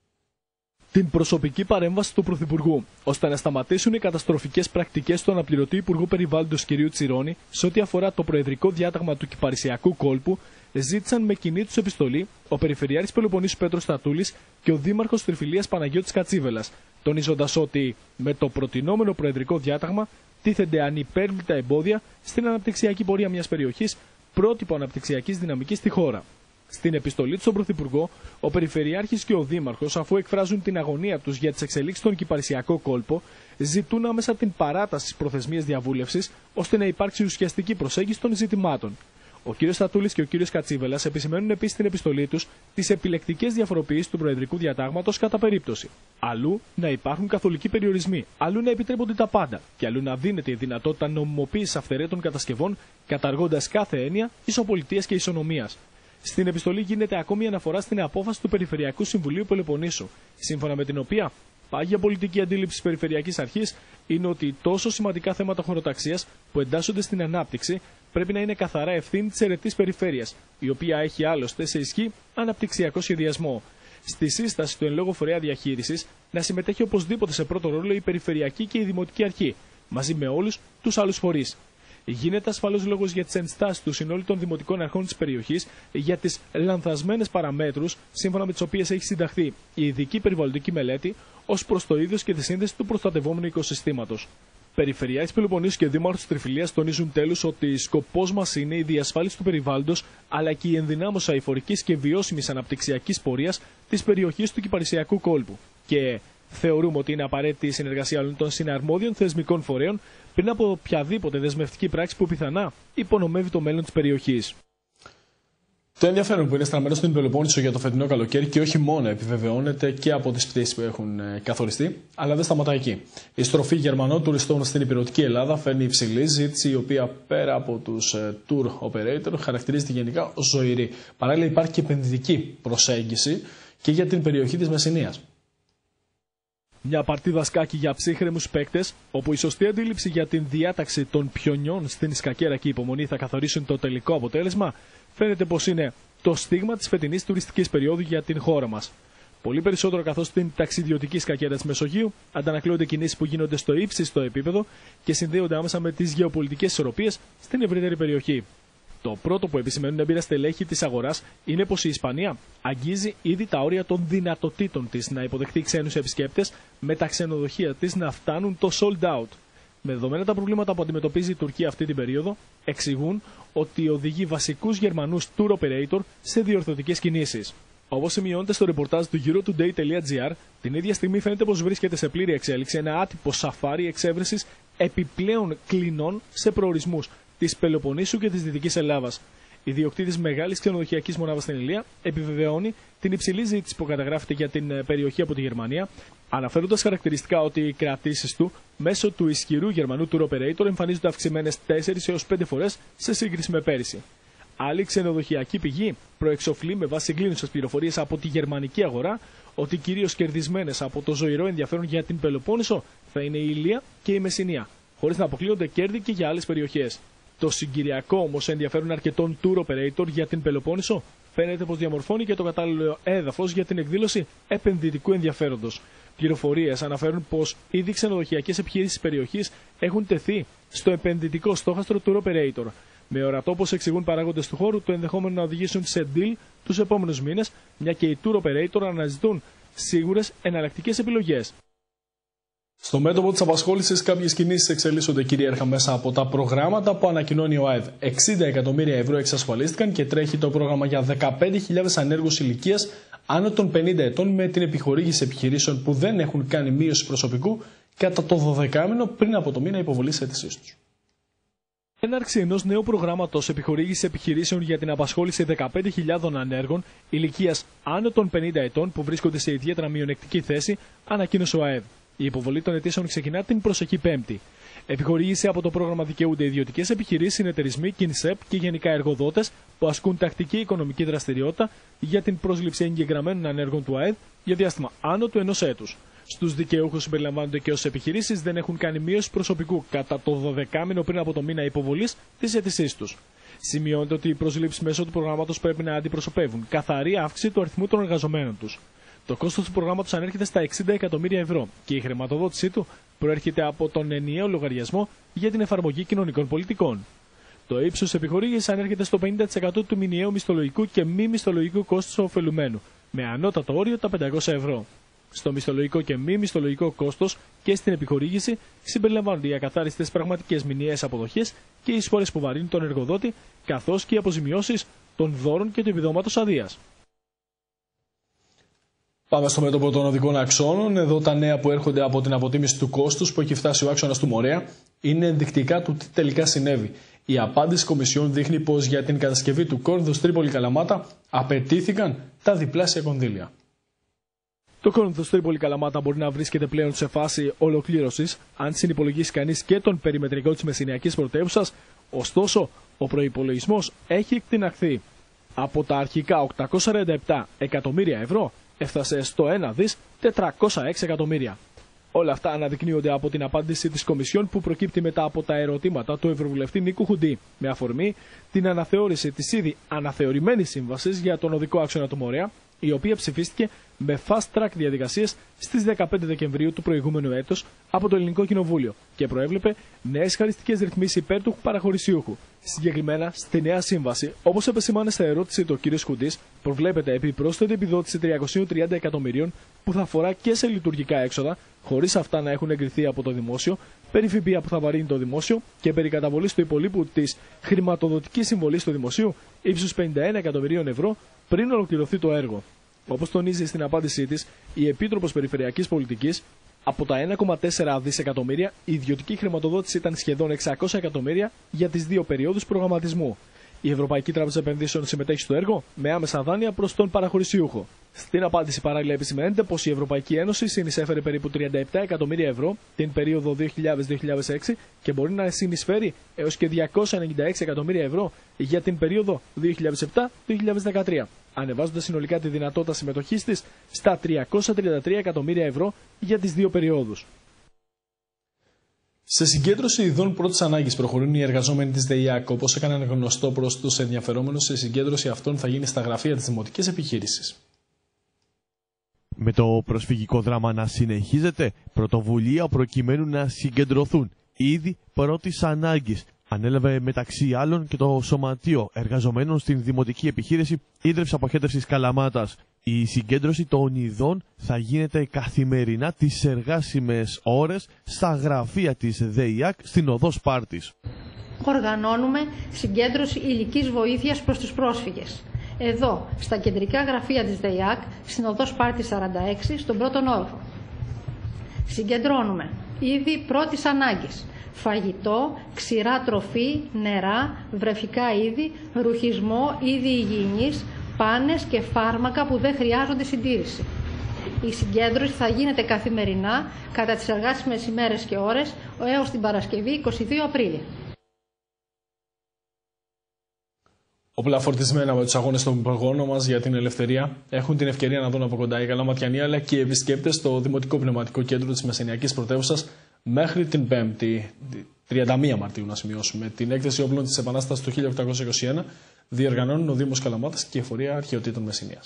Την προσωπική παρέμβαση του Πρωθυπουργού, ώστε να σταματήσουν οι καταστροφικές πρακτικές του αναπληρωτή Υπουργού Περιβάλλοντος κ. Τσιρόνη σε ό,τι αφορά το προεδρικό διάταγμα του κυπαρισιακού κόλπου, ζήτησαν με κοινή τους επιστολή ο Περιφερειάρχης Πελοποννήσου Πέτρος Στατούλης και ο Δήμαρχος Τριφυλίας Παναγιώτης Κατσίβελας, τονίζοντας ότι με το προτινόμενο προεδρικό διάταγμα τίθενται ανυπέρβλητα εμπόδια στην αναπτυξιακή πορεία μιας περιοχής, πρότυπο αναπτυξιακής δυναμικής στη χώρα. Στην επιστολή του στον Πρωθυπουργό, ο Περιφερειάρχης και ο Δήμαρχος, αφού εκφράζουν την αγωνία τους για τις εξελίξεις στον κυπαρισιακό κόλπο, ζητούν άμεσα την παράταση της προθεσμίας διαβούλευσης, ώστε να υπάρξει ουσιαστική προσέγγιση των ζητημάτων. Ο κ. Στατούλης και ο κ. Κατσίβελας επισημαίνουν επίσης στην επιστολή τους τις επιλεκτικές διαφοροποιήσεις του προεδρικού διατάγματος κατά περίπτωση. Αλλού να υπάρχουν καθολικοί περιορισμοί, αλλού να επιτρέπονται τα πάντα και αλλού να δίνεται η δυνατότητα νομιμοποίησης αυθαιρέτων κατασκευών, καταργώντας κάθε έννοια ισοπολιτείας και ισονομίας. Στην επιστολή γίνεται ακόμη αναφορά στην απόφαση του Περιφερειακού Συμβουλίου Πελοποννήσου, σύμφωνα με την οποία πάγια πολιτική αντίληψη της Περιφερειακής Αρχής είναι ότι τόσο σημαντικά θέματα χωροταξίας που εντάσσονται στην ανάπτυξη πρέπει να είναι καθαρά ευθύνη της ερετής περιφέρειας, η οποία έχει άλλωστε σε ισχύ αναπτυξιακό σχεδιασμό. Στη σύσταση του εν λόγω φορέα διαχείρισης να συμμετέχει οπωσδήποτε σε πρώτο ρόλο η Περιφερειακή και η Δημοτική Αρχή, μαζί με όλους τους άλλους φορείς. Γίνεται ασφαλώς λόγος για τις ενστάσεις του συνόλου των δημοτικών αρχών της περιοχής για τις λανθασμένες παραμέτρους σύμφωνα με τις οποίες έχει συνταχθεί η ειδική περιβαλλοντική μελέτη ως προς το είδος και τη σύνδεση του προστατευόμενου οικοσυστήματος. Περιφερειάρχης Πελοποννήσου και Δήμαρχος της Τριφυλίας τονίζουν τέλος ότι σκοπός μας είναι η διασφάλιση του περιβάλλοντος αλλά και η ενδυνάμωση αειφορικής και βιώσιμης αναπτυξιακής πορείας της περιοχής του κυπαρισιακού κόλπου. Και θεωρούμε ότι είναι απαραίτητη η συνεργασία όλων των συναρμόδιων θεσμικών φορέων πριν από οποιαδήποτε δεσμευτική πράξη που πιθανά υπονομεύει το μέλλον της περιοχής. Το ενδιαφέρον που είναι στραμμένο στην Πελοπόννησο για το φετινό καλοκαίρι και όχι μόνο επιβεβαιώνεται και από τις πτήσεις που έχουν καθοριστεί, αλλά δεν σταματά εκεί. Η στροφή Γερμανών τουριστών στην υπηρετική Ελλάδα φέρνει υψηλή ζήτηση, η οποία πέρα από τους tour operator χαρακτηρίζεται γενικά ως ζωηρή. Παράλληλα, υπάρχει και επενδυτική προσέγγιση και για την περιοχή της Μεσσηνίας. Μια παρτίδα σκάκι για ψύχρεμους παίκτες, όπου η σωστή αντίληψη για την διάταξη των πιονιών στην σκακέρα και η υπομονή θα καθορίσουν το τελικό αποτέλεσμα, φαίνεται πως είναι το στίγμα της φετινής τουριστικής περίοδου για την χώρα μας. Πολύ περισσότερο καθώς στην ταξιδιωτική σκακέρα της Μεσογείου αντανακλώνται κινήσεις που γίνονται στο ύψιστο επίπεδο και συνδέονται άμεσα με τις γεωπολιτικές ισορροπίες στην ευρύτερη περιοχή. Το πρώτο που επισημαίνουν έμπειρα στελέχη της αγοράς είναι πως η Ισπανία αγγίζει ήδη τα όρια των δυνατοτήτων της να υποδεχτεί ξένους επισκέπτες, με τα ξενοδοχεία της να φτάνουν το sold out. Με δεδομένα τα προβλήματα που αντιμετωπίζει η Τουρκία αυτή την περίοδο, εξηγούν ότι οδηγεί βασικούς Γερμανούς tour operator σε διορθωτικές κινήσεις. Όπως σημειώνεται στο ρεπορτάζ του eurotoday.gr, την ίδια στιγμή φαίνεται πως βρίσκεται σε πλήρη εξέλιξη ένα άτυπο σαφάρι εξέβρεσης επιπλέον κλινών σε προορισμούς της Πελοποννήσου και της Δυτικής Ελλάδας. Ιδιοκτήτης μεγάλης ξενοδοχειακής μονάδας στην Ηλία επιβεβαιώνει την υψηλή ζήτηση που καταγράφεται για την περιοχή από τη Γερμανία, αναφέροντας χαρακτηριστικά ότι οι κρατήσεις του μέσω του ισχυρού Γερμανού tour operator εμφανίζονται αυξημένες τέσσερις έως πέντε φορές σε σύγκριση με πέρυσι. Άλλη ξενοδοχειακή πηγή προεξοφλεί με βάση εγκλίνουσες πληροφορίες από τη γερμανική αγορά ότι κυρίως κερδισμένες από το ζωηρό ενδιαφέρον για την Πελοπόννησο θα είναι η Ηλία και η Μεσσηνία, χωρίς να αποκλείονται κέρδη και για άλλες περιοχές. Το συγκυριακό όμως ενδιαφέρον αρκετών tour operator για την Πελοπόννησο φαίνεται πως διαμορφώνει και το κατάλληλο έδαφος για την εκδήλωση επενδυτικού ενδιαφέροντος. Πληροφορίες αναφέρουν πως ήδη ξενοδοχειακές επιχειρήσεις της περιοχής έχουν τεθεί στο επενδυτικό στόχαστρο tour operator, με ορατό, πως εξηγούν παράγοντες του χώρου, το ενδεχόμενο να οδηγήσουν σε deal τους επόμενους μήνες, μια και οι tour operator αναζητούν σίγουρες εναλλακτικές επιλογές. Στο μέτωπο της απασχόλησης, κάποιες κινήσεις εξελίσσονται κυρίαρχα μέσα από τα προγράμματα που ανακοινώνει ο ΑΕΔ. εξήντα εκατομμύρια ευρώ εξασφαλίστηκαν και τρέχει το πρόγραμμα για δεκαπέντε χιλιάδες ανέργους ηλικίας άνω των πενήντα ετών, με την επιχορήγηση επιχειρήσεων που δεν έχουν κάνει μείωση προσωπικού κατά το δωδεκάμηνο πριν από το μήνα υποβολής αίτησής τους. Έναρξη ενός νέου προγράμματος επιχορήγησης επιχειρήσεων για την απασχόληση δεκαπέντε χιλιάδων ανέργων ηλικίας άνω των πενήντα ετών που βρίσκονται σε ιδιαίτερα μειονεκτική θέση, ανακοίνωσε ο ΑΕΔ. Η υποβολή των αιτήσεων ξεκινά την προσεχή Πέμπτη. Επιχορήγηση από το πρόγραμμα δικαιούνται ιδιωτικές επιχειρήσεις, συνεταιρισμοί, Κινσέπ και γενικά εργοδότες που ασκούν τακτική οικονομική δραστηριότητα για την πρόσληψη εγγεγραμμένων ανέργων του ΑΕΔ για διάστημα άνω του ενός έτους. Στους δικαιούχους συμπεριλαμβάνονται και όσες επιχειρήσεις δεν έχουν κάνει μείωση προσωπικού κατά το δωδεκάμηνο πριν από το μήνα υποβολής της αίτησής τους. Σημειώνεται ότι οι προσλήψεις μέσω του προγράμματος πρέπει να αντιπροσωπεύουν καθαρή αύξηση του αριθμού των εργαζομένων τους. Το κόστος του προγράμματος ανέρχεται στα εξήντα εκατομμύρια ευρώ και η χρηματοδότησή του προέρχεται από τον ενιαίο λογαριασμό για την εφαρμογή κοινωνικών πολιτικών. Το ύψος της επιχορήγησης ανέρχεται στο πενήντα τοις εκατό του μηνιαίου μισθολογικού και μη μισθολογικού κόστους ωφελουμένου, με ανώτατο όριο τα πεντακόσια ευρώ. Στο μισθολογικό και μη μισθολογικό κόστος και στην επιχορήγηση συμπεριλαμβάνονται οι ακαθάριστες πραγματικές μηνιαίες αποδοχές και οι εισφορές που βαρύνουν τον εργοδότη, καθώς και οι αποζημιώσεις των δώρων και του επιδόματος αδείας. Πάμε στο μέτωπο των οδικών αξώνων. Εδώ τα νέα που έρχονται από την αποτίμηση του κόστους που έχει φτάσει ο άξονας του Μορέα είναι ενδεικτικά του τι τελικά συνέβη. Η απάντηση Κομισιόν δείχνει πως για την κατασκευή του Κόρινθος Τρίπολη Καλαμάτα απαιτήθηκαν τα διπλάσια κονδύλια. Το Κόρινθος Τρίπολη Καλαμάτα μπορεί να βρίσκεται πλέον σε φάση ολοκλήρωσης, αν συνυπολογίσει κανείς και τον περιμετρικό της Μεσσηνιακής πρωτεύουσας, ωστόσο ο προϋπολογισμός έχει εκτιναχθεί. Από τα αρχικά οκτακόσια σαράντα επτά εκατομμύρια ευρώ έφτασε στο ένα δις τετρακόσια έξι εκατομμύρια. Όλα αυτά αναδεικνύονται από την απάντηση της Κομισιόν που προκύπτει μετά από τα ερωτήματα του Ευρωβουλευτή Νίκου Χουντή, με αφορμή την αναθεώρηση της ήδη αναθεωρημένης σύμβασης για τον οδικό άξονα του Μορέα, η οποία ψηφίστηκε με fast track διαδικασίες στις δεκαπέντε Δεκεμβρίου του προηγούμενου έτους από το Ελληνικό Κοινοβούλιο και προέβλεπε νέες χαριστικές ρυθμίσεις υπέρ του παραχωρησιούχου. Συγκεκριμένα, στη νέα σύμβαση, όπως επεσημάνε στα ερώτηση του κ. Χουντής, προβλέπεται επιπρόσθετη επιδότηση τριακόσια τριάντα εκατομμυρίων που θα αφορά και σε λειτουργικά έξοδα, χωρίς αυτά να έχουν εγκριθεί από το δημόσιο, περί ΦΠΑ που θα βαρύνει το δημόσιο και περί καταβολής του υπολείπου της χρηματοδοτικής συμβολής του δημοσίου ύψους πενήντα ένα εκατομμυρίων ευρώ πριν ολοκληρωθεί το έργο. Όπως τονίζει στην απάντησή της η Επίτροπος Περιφερειακής Πολιτικής, από τα ένα κόμμα τέσσερα δισεκατομμύρια η ιδιωτική χρηματοδότηση ήταν σχεδόν εξακόσια εκατομμύρια για τις δύο περιόδους προγραμματισμού. Η Ευρωπαϊκή Τράπεζα Επενδύσεων συμμετέχει στο έργο με άμεσα δάνεια προς τον παραχωρησιούχο. Στην απάντηση παράλληλα επισημαίνεται πως η Ευρωπαϊκή Ένωση συνεισέφερε περίπου τριάντα επτά εκατομμύρια ευρώ την περίοδο δύο χιλιάδες με δύο χιλιάδες έξι και μπορεί να συνεισφέρει έως και διακόσια ενενήντα έξι εκατομμύρια ευρώ για την περίοδο δύο χιλιάδες επτά με δύο χιλιάδες δεκατρία, ανεβάζοντας συνολικά τη δυνατότητα συμμετοχής της στα τριακόσια τριάντα τρία εκατομμύρια ευρώ για τις δύο περιόδους. Σε συγκέντρωση ειδών πρώτης ανάγκης προχωρούν οι εργαζόμενοι της ΔΕΙΑΚ. Όπως έκαναν γνωστό προς τους ενδιαφερόμενους, η συγκέντρωση αυτών θα γίνει στα γραφεία της Δημοτικής Επιχείρησης. Με το προσφυγικό δράμα να συνεχίζεται, πρωτοβουλία προκειμένου να συγκεντρωθούν ήδη πρώτης ανάγκης ανέλαβε μεταξύ άλλων και το Σωματείο Εργαζομένων στην Δημοτική Επιχείρηση Ίδρυψης Αποχέτευσης Καλαμάτας. Η συγκέντρωση των ειδών θα γίνεται καθημερινά τις εργάσιμες ώρες στα γραφεία της ΔΕΙΑΚ στην οδό Σπάρτης. Οργανώνουμε συγκέντρωση υλικής βοήθειας προς τους πρόσφυγες. Εδώ, στα κεντρικά γραφεία της ΔΕΙΑΚ, στην οδό Σπάρτης σαράντα έξι, στον πρώτον όροφο. Συγκεντρώνουμε είδη πρώτης ανάγκης. Φαγητό, ξηρά τροφή, νερά, βρεφικά είδη, ρουχισμό, είδη υγιεινής, πάνες και φάρμακα που δεν χρειάζονται συντήρηση. Η συγκέντρωση θα γίνεται καθημερινά κατά τις εργάσιμες ημέρες και ώρες έως την Παρασκευή είκοσι δύο Απρίλη. Όπλα φορτισμένα με τους αγώνες των προγόνων μας για την ελευθερία έχουν την ευκαιρία να δουν από κοντά οι Καλαματιανοί αλλά και οι επισκέπτες στο Δημοτικό Πνευματικό Κέντρο της Μεσσηνιακής Πρωτεύουσας μέχρι την Πέμπτη, τριάντα μία Μαρτίου να σημειώσουμε. Την έκθεση όπλων της Επανάστασης του χίλια οκτακόσια είκοσι ένα διοργανώνουν ο Δήμος Καλαμάτας και η Εφορία Αρχαιοτήτων Μεσσηνίας.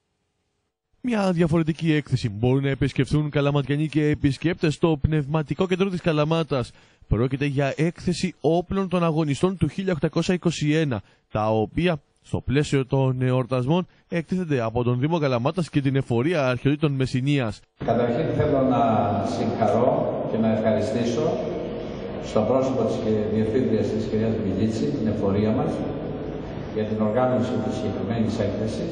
Μια διαφορετική έκθεση μπορούν να επισκεφθούν καλαματιανοί και επισκέπτες στο Πνευματικό Κέντρο της Καλαμάτας. Πρόκειται για έκθεση όπλων των αγωνιστών του χίλια οκτακόσια είκοσι ένα, τα οποία στο πλαίσιο των εορτασμών εκτίθενται από τον Δήμο Καλαμάτας και την Εφορία Αρχαιοτήτων Μεσσηνίας. Καταρχήν θέλω να συγχαρώ και να ευχαριστήσω στο πρόσωπο της Διευθύντριας της κυρίας Μιλίτση, την Εφορία μας, για την οργάνωση της συγκεκριμένης έκθεσης,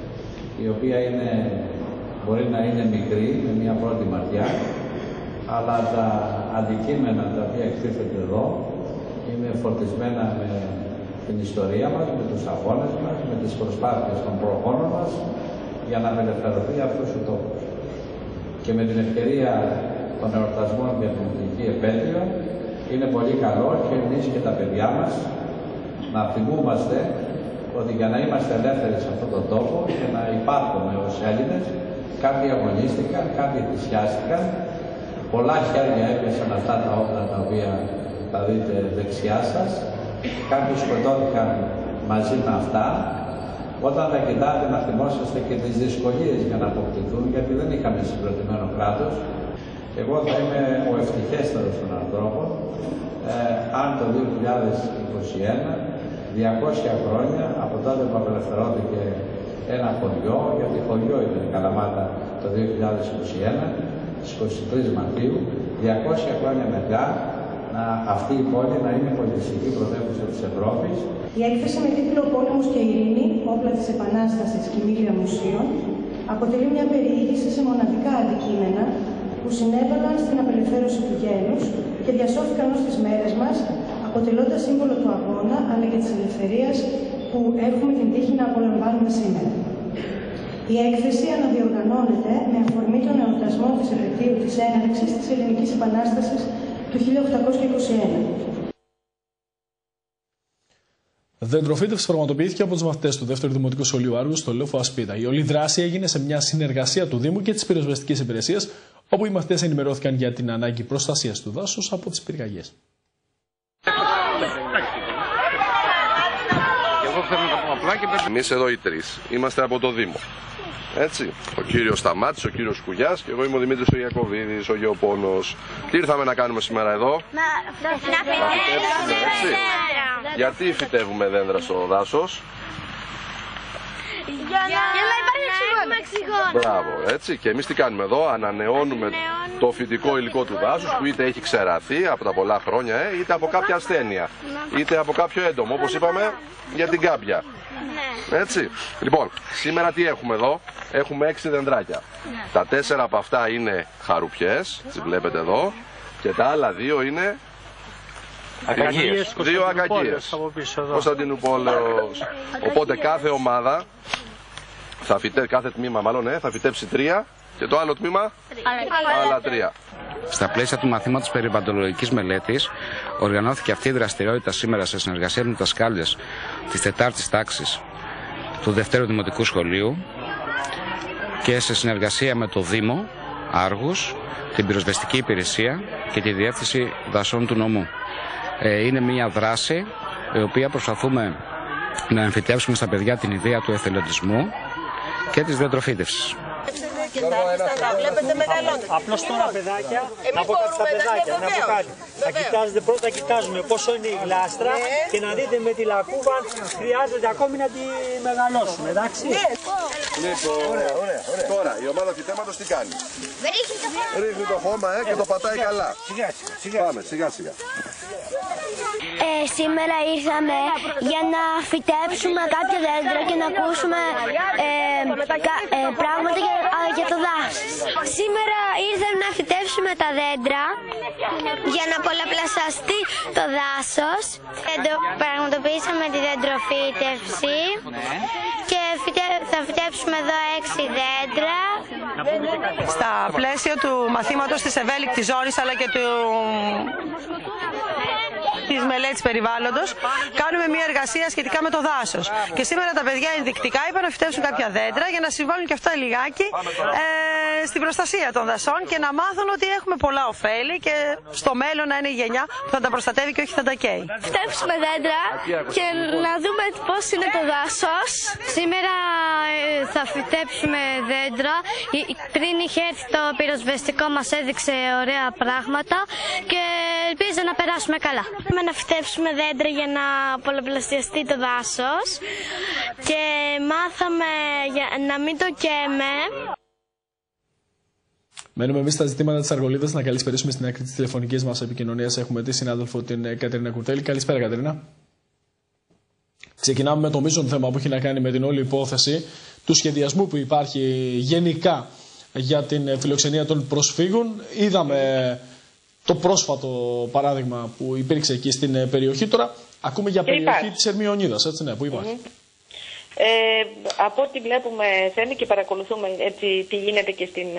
η οποία είναι, μπορεί να είναι μικρή με μια πρώτη ματιά, αλλά τα αντικείμενα τα οποία εκτίθεται εδώ είναι φορτισμένα με την ιστορία μας, με τους αγώνες μας, με τις προσπάθειες των προγόνων μας για να απελευθερωθεί αυτός ο τόπος. Και με την ευκαιρία των εορτασμών για την εθνική επέτειο είναι πολύ καλό και εμείς και τα παιδιά μας να θυμούμαστε ότι για να είμαστε ελεύθεροι σε αυτόν τον τόπο και να υπάρχουμε ως Έλληνες, κάποιοι αγωνίστηκαν, κάποιοι θυσιάστηκαν, πολλά χέρια έπιασαν αυτά τα όπλα τα οποία θα δείτε δεξιά σας, κάποιοι σκοτώθηκαν μαζί με αυτά. Όταν τα κοιτάτε να θυμόσαστε και τις δυσκολίες για να αποκτηθούν, γιατί δεν είχαμε συγκροτημένο κράτος. Εγώ θα είμαι ο ευτυχέστερος των ανθρώπων, ε, αν το δύο χιλιάδες είκοσι ένα, διακόσια χρόνια από τότε που απελευθερώθηκε ένα χωριό, γιατί χωριό ήταν η Καλαμάτα το δύο χιλιάδες είκοσι ένα, στις είκοσι τρεις Μαρτίου, διακόσια χρόνια μετά, να, αυτή η πόλη να είναι πολιτιστική πρωτεύουσα της Ευρώπης. Η έκθεση με τίτλο «Πόλεμος και ειρήνη, όπλα της Επανάστασης και μήλια μουσείων» αποτελεί μια περιήγηση σε μοναδικά αντικείμενα που συνέβαλαν στην απελευθέρωση του γένους και διασώθηκαν ως τις μέρες μας, αποτελώντας σύμβολο του αγώνα αλλά και της ελευθερίας που έχουμε την τύχη να απολαμβάνουμε σήμερα. Η έκθεση αναδιοργανώνεται με αφορμή τον εορτασμό της επετείου της έναρξης της Ελληνικής Επανάστασης του χίλια οκτακόσια είκοσι ένα. Δεντροφύτευση πραγματοποιήθηκε από τους μαθητές του δεύτερου Δημοτικού Σχολείου Άργου στο Λόφο Ασπίδα. Η όλη δράση έγινε σε μια συνεργασία του Δήμου και της πυροσβεστικής υπηρεσίας, όπου οι μαθητές ενημερώθηκαν για την ανάγκη προστασίας του δάσους από τις πυρκαγιές. Εμείς εδώ οι τρεις είμαστε από το Δήμο. Έτσι, ο κύριος Σταμάτης, ο κύριος Κουγιάς και εγώ είμαι ο Δημήτρης ο Ιακωβίδης, ο Γεωπόνος. Τι ήρθαμε να κάνουμε σήμερα εδώ? Να, να φυτέψουμε, έτσι. Γιατί φυτεύουμε δέντρα στο δάσος? Για να, για να υπάρχει οξυγόνο. Μπράβο, έτσι. Και εμείς τι κάνουμε εδώ? Ανανεώνουμε το φυτικό υλικό του δάσους που είτε έχει ξεραθεί από τα πολλά χρόνια, ε, είτε από κάποια ασθένεια, είτε από κάποιο έντομο, όπως είπαμε για την κάμπια. Έτσι. Λοιπόν, σήμερα τι έχουμε εδώ? Έχουμε έξι δεντράκια. Τα τέσσερα από αυτά είναι χαρουπιές, τις βλέπετε εδώ, και τα άλλα δύο είναι ακακίες. Δύο ακακίες. Κωνσταντινούπολεως. Οπότε κάθε ομάδα, θα φυτέ, κάθε τμήμα μάλλον, ε, θα φυτέψει τρία και το άλλο τμήμα άλλα τρία. Στα πλαίσια του μαθήματος περιβαλλοντολογικής μελέτης, οργανώθηκε αυτή η δραστηριότητα σήμερα σε συνεργασία με τα δασκάλες της τετάρτης τάξης του Δευτέρου Δημοτικού Σχολείου και σε συνεργασία με το Δήμο Άργους, την Πυροσβεστική Υπηρεσία και τη Διεύθυνση Δασών του Νομού. Ε, είναι μια δράση η οποία προσπαθούμε να εμφυτεύσουμε στα παιδιά την ιδέα του εθελοντισμού και της διατροφήτευσης. Βλέπετε μεγαλώνετε. Απλώς τώρα παιδάκια, να πω κάτι στα παιδάκια, να πω κάτι. Θα κοιτάζετε πρώτα, κοιτάζουμε πόσο είναι η γλάστρα και να δείτε με τη λακκούβα χρειάζεται ακόμη να τη μεγαλώσουμε, εντάξει. Λοιπόν, ωραία, ωραία, ωραία. Τώρα η ομάδα φυτέματος τι κάνει? Ρίχνει το χώμα ε, και το πατάει καλά. Σιγά σιγά. Πάμε, σιγά σιγά. Ε, σήμερα ήρθαμε για να φυτέψουμε κάποια δέντρα και να ακούσουμε ε, κα, ε, πράγματα για, α, για το δάσος. Σήμερα ήρθαμε να να φυτέψουμε τα δέντρα για να πολλαπλασιαστεί το δάσος. Πραγματοποιήσαμε τη δεντροφύτευση και θα φυτέψουμε εδώ έξι δέντρα. Στα πλαίσια του μαθήματος της ευέλικτης ζώνης αλλά και του... της μελέτης περιβάλλοντος, κάνουμε μια εργασία σχετικά με το δάσος. Και σήμερα τα παιδιά ενδεικτικά είπαν να φυτέψουν κάποια δέντρα για να συμβάλλουν και αυτά λιγάκι ε, στην προστασία των δασών και να μάθουν ότι έχουμε πολλά ωφέλη και στο μέλλον να είναι η γενιά που θα τα προστατεύει και όχι θα τα καίει. Φυτέψουμε δέντρα και να δούμε πώς είναι το δάσος. Σήμερα ε, θα φυτέψουμε δέντρα. Πριν είχε έρθει το πυροσβεστικό μας έδειξε ωραία πράγματα και ελπίζω να περάσουμε καλά. Να φυτέψουμε δέντρα για να πολλαπλασιαστεί το δάσος και μάθαμε για να μην το καίμε. Μένουμε εμείς στα ζητήματα της Αργολίδας. Να καλησπερίσουμε στην άκρη της τηλεφωνικής μας επικοινωνίας. Έχουμε τη συνάδελφο την Κατερίνα Κουρτέλη. Καλησπέρα, Κατερίνα. Ξεκινάμε με το μείζον θέμα που έχει να κάνει με την όλη υπόθεση του σχεδιασμού που υπάρχει γενικά για την φιλοξενία των προσφύγων. Είδαμε το πρόσφατο παράδειγμα που υπήρξε εκεί στην περιοχή. Τώρα ακούμε για περιοχή υπάρχει. της Ερμιονίδας, έτσι, ναι, που υπάρχει. Mm-hmm. Ε, από ό,τι βλέπουμε, Θέμη, και παρακολουθούμε έτσι, τι γίνεται και στην,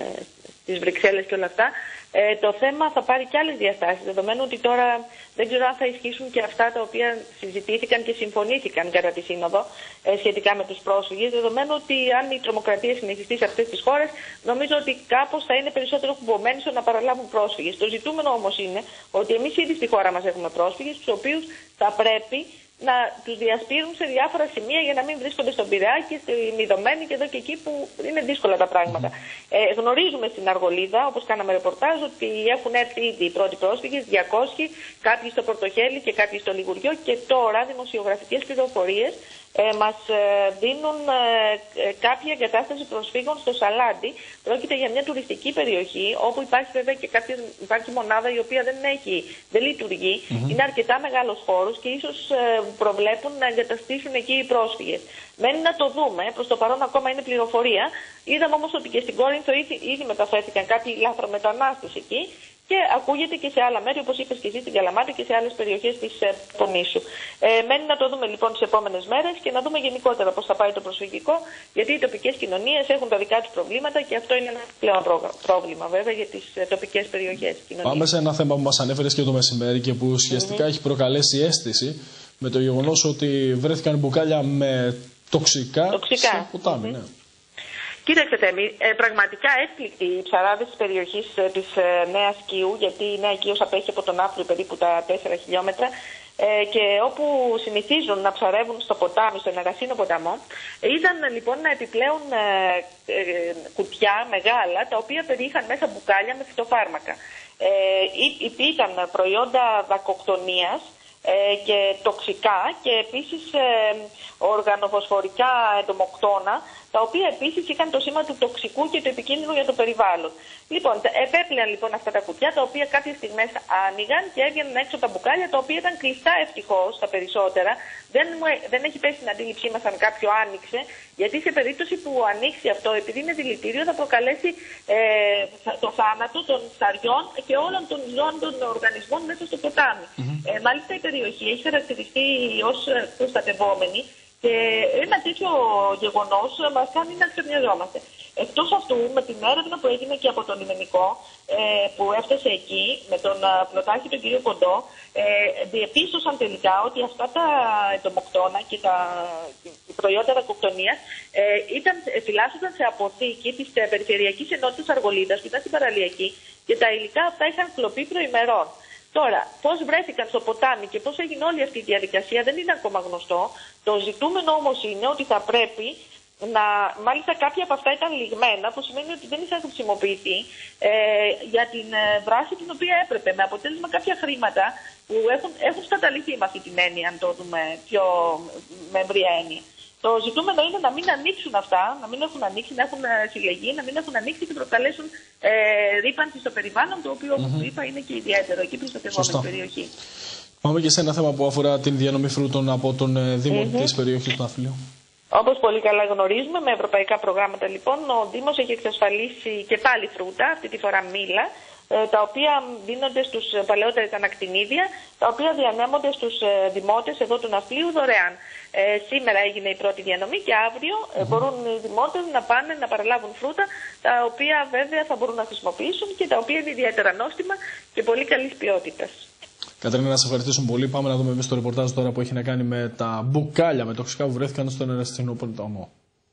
στις Βρυξέλλες και όλα αυτά, ε, το θέμα θα πάρει και άλλες διαστάσεις, δεδομένου ότι τώρα δεν ξέρω αν θα ισχύσουν και αυτά τα οποία συζητήθηκαν και συμφωνήθηκαν κατά τη Σύνοδο ε, σχετικά με τους πρόσφυγες, δεδομένου ότι αν η τρομοκρατία συνεχιστεί σε αυτές τις χώρες, νομίζω ότι κάπως θα είναι περισσότερο κουμπωμένοι στο να παραλάβουν πρόσφυγες. Το ζητούμενο όμως είναι ότι εμείς ήδη στη χώρα μας έχουμε πρόσφυγες, τους οποίους θα πρέπει να τους διασπείρουν σε διάφορα σημεία για να μην βρίσκονται στον Πειραιά και στην Ιδωμένη και εδώ και εκεί που είναι δύσκολα τα πράγματα. Ε, γνωρίζουμε στην Αργολίδα, όπως κάναμε ρεπορτάζ, ότι έχουν έρθει ήδη οι πρώτοι πρόσφυγες, διακόσιοι, κάποιοι στο Πορτοχέλι και κάποιοι στο Λιγουριό, και τώρα δημοσιογραφικές πληροφορίες ε, μας ε, δίνουν ε, ε, κάποια εγκατάσταση προσφύγων στο Σαλάντι. Πρόκειται για μια τουριστική περιοχή, όπου υπάρχει βέβαια και κάποια, υπάρχει μονάδα η οποία δεν, έχει, δεν λειτουργεί. Mm-hmm. Είναι αρκετά μεγάλος χώρος και ίσως ε, προβλέπουν να εγκαταστήσουν εκεί οι πρόσφυγες. Μένει να το δούμε, προς το παρόν ακόμα είναι πληροφορία. Είδαμε όμως ότι και στην Κόρινθο ήδη, ήδη μεταφέρθηκαν κάποιοι λαθρομετανάστες εκεί και ακούγεται και σε άλλα μέρη, όπως είπες και εσύ, στην Καλαμάτα και σε άλλες περιοχές της ε, Πονήσου. Ε, μένει να το δούμε λοιπόν τις επόμενες μέρες και να δούμε γενικότερα πώς θα πάει το προσφυγικό, γιατί οι τοπικές κοινωνίες έχουν τα δικά τους προβλήματα και αυτό είναι ένα πλέον πρόβλημα βέβαια για τις ε, τοπικές περιοχές. Κοινωνίες. Πάμε σε ένα θέμα που μας ανέφερες και το μεσημέρι και που ουσιαστικά mm-hmm. έχει προκαλέσει αίσθηση με το γεγονός ότι βρέθηκαν μπουκάλια με τοξικά, τοξικά. σε ποτάμι. Mm-hmm. Ναι. Κοίταξε, Θέμη, ε, πραγματικά έκπληκτοι οι ψαράδες της περιοχής ε, της ε, Νέας Κίου, γιατί η Νέα Κίος απέχει από τον Άφρου περίπου τα τέσσερα χιλιόμετρα ε, και όπου συνηθίζουν να ψαρεύουν στο ποτάμι, στον Ερασίνο ποταμό, ε, είδαν λοιπόν να επιπλέον ε, ε, κουτιά μεγάλα, τα οποία περιείχαν μέσα μπουκάλια με φυτοφάρμακα. Ε, ήταν προϊόντα δακοκτονίας ε, και τοξικά και επίσης ε, οργανοφωσφορικά εντομοκτώνα, τα οποία επίσης είχαν το σήμα του τοξικού και του επικίνδυνου για το περιβάλλον. Λοιπόν, επέπλεαν λοιπόν αυτά τα κουτιά, τα οποία κάποιες στιγμές άνοιγαν και έβγαιναν έξω τα μπουκάλια, τα οποία ήταν κλειστά ευτυχώς τα περισσότερα. Δεν, μου, δεν έχει πέσει στην αντίληψή μας αν κάποιο άνοιξε, γιατί σε περίπτωση που ανοίξει αυτό, επειδή είναι δηλητήριο, θα προκαλέσει ε, το θάνατο των ψαριών και όλων των ζώων των οργανισμών μέσα στο ποτάμι. Mm-hmm. Ε, μάλιστα η περιοχή έχει χαρακτηριστεί ως προστατευόμενη. Και ένα τέτοιο γεγονός μας κάνει να ξεμοιαζόμαστε. Εκτός αυτού, με την έρευνα που έγινε και από τον λιμενικό ε, που έφτασε εκεί, με τον πλωτάρχη τον κύριο Κοντό, ε, διεπίστωσαν τελικά ότι αυτά τα εντομοκτώνα και τα προϊόντα δακοκτονίας ε, ήταν, φυλάσσονταν σε αποθήκη της Περιφερειακής Ενότητας Αργολίδας, που ήταν στην παραλιακή, και τα υλικά αυτά είχαν κλοπεί προημερών. Τώρα, πώς βρέθηκαν στο ποτάμι και πώς έγινε όλη αυτή η διαδικασία δεν είναι ακόμα γνωστό. Το ζητούμενο όμως είναι ότι θα πρέπει να, μάλιστα κάποια από αυτά ήταν λιγμένα, που σημαίνει ότι δεν είχαν χρησιμοποιηθεί ε, για την δράση την οποία έπρεπε, με αποτέλεσμα κάποια χρήματα που έχουν, έχουν σκαταληθεί με αυτή την έννοια, αν το δούμε πιο με ευρία έννοια. Το ζητούμενο είναι να μην ανοίξουν αυτά, να μην έχουν ανοίξει, να έχουν συλλεγεί, να μην έχουν ανοίξει και προκαλέσουν ε, ρύπανση στο περιβάλλον, το οποίο, όπως mm-hmm. είπα, είναι και ιδιαίτερο εκεί προστατευόμενη περιοχή. Πάμε και σε ένα θέμα που αφορά την διανομή φρούτων από τον Δήμο mm-hmm. της περιοχής του Ναυπλίου. Όπως πολύ καλά γνωρίζουμε, με ευρωπαϊκά προγράμματα λοιπόν, ο Δήμος έχει εξασφαλίσει και πάλι φρούτα, αυτή τη φορά μήλα, τα οποία δίνονται στους παλαιότερα ήταν ακτινίδια, τα οποία διανέμονται στους δημότες εδώ του Ναυπλίου δωρεάν. Ε, σήμερα έγινε η πρώτη διανομή και αύριο mm-hmm. μπορούν οι δημότες να πάνε να παραλάβουν φρούτα, τα οποία βέβαια θα μπορούν να χρησιμοποιήσουν και τα οποία είναι ιδιαίτερα νόστιμα και πολύ καλής ποιότητας. Κατερίνα, να σε ευχαριστήσουμε πολύ. Πάμε να δούμε εμείς το ρεπορτάζ τώρα που έχει να κάνει με τα μπουκάλια με τοξικά που βρέθηκαν στον Εραστινόπολη τομό.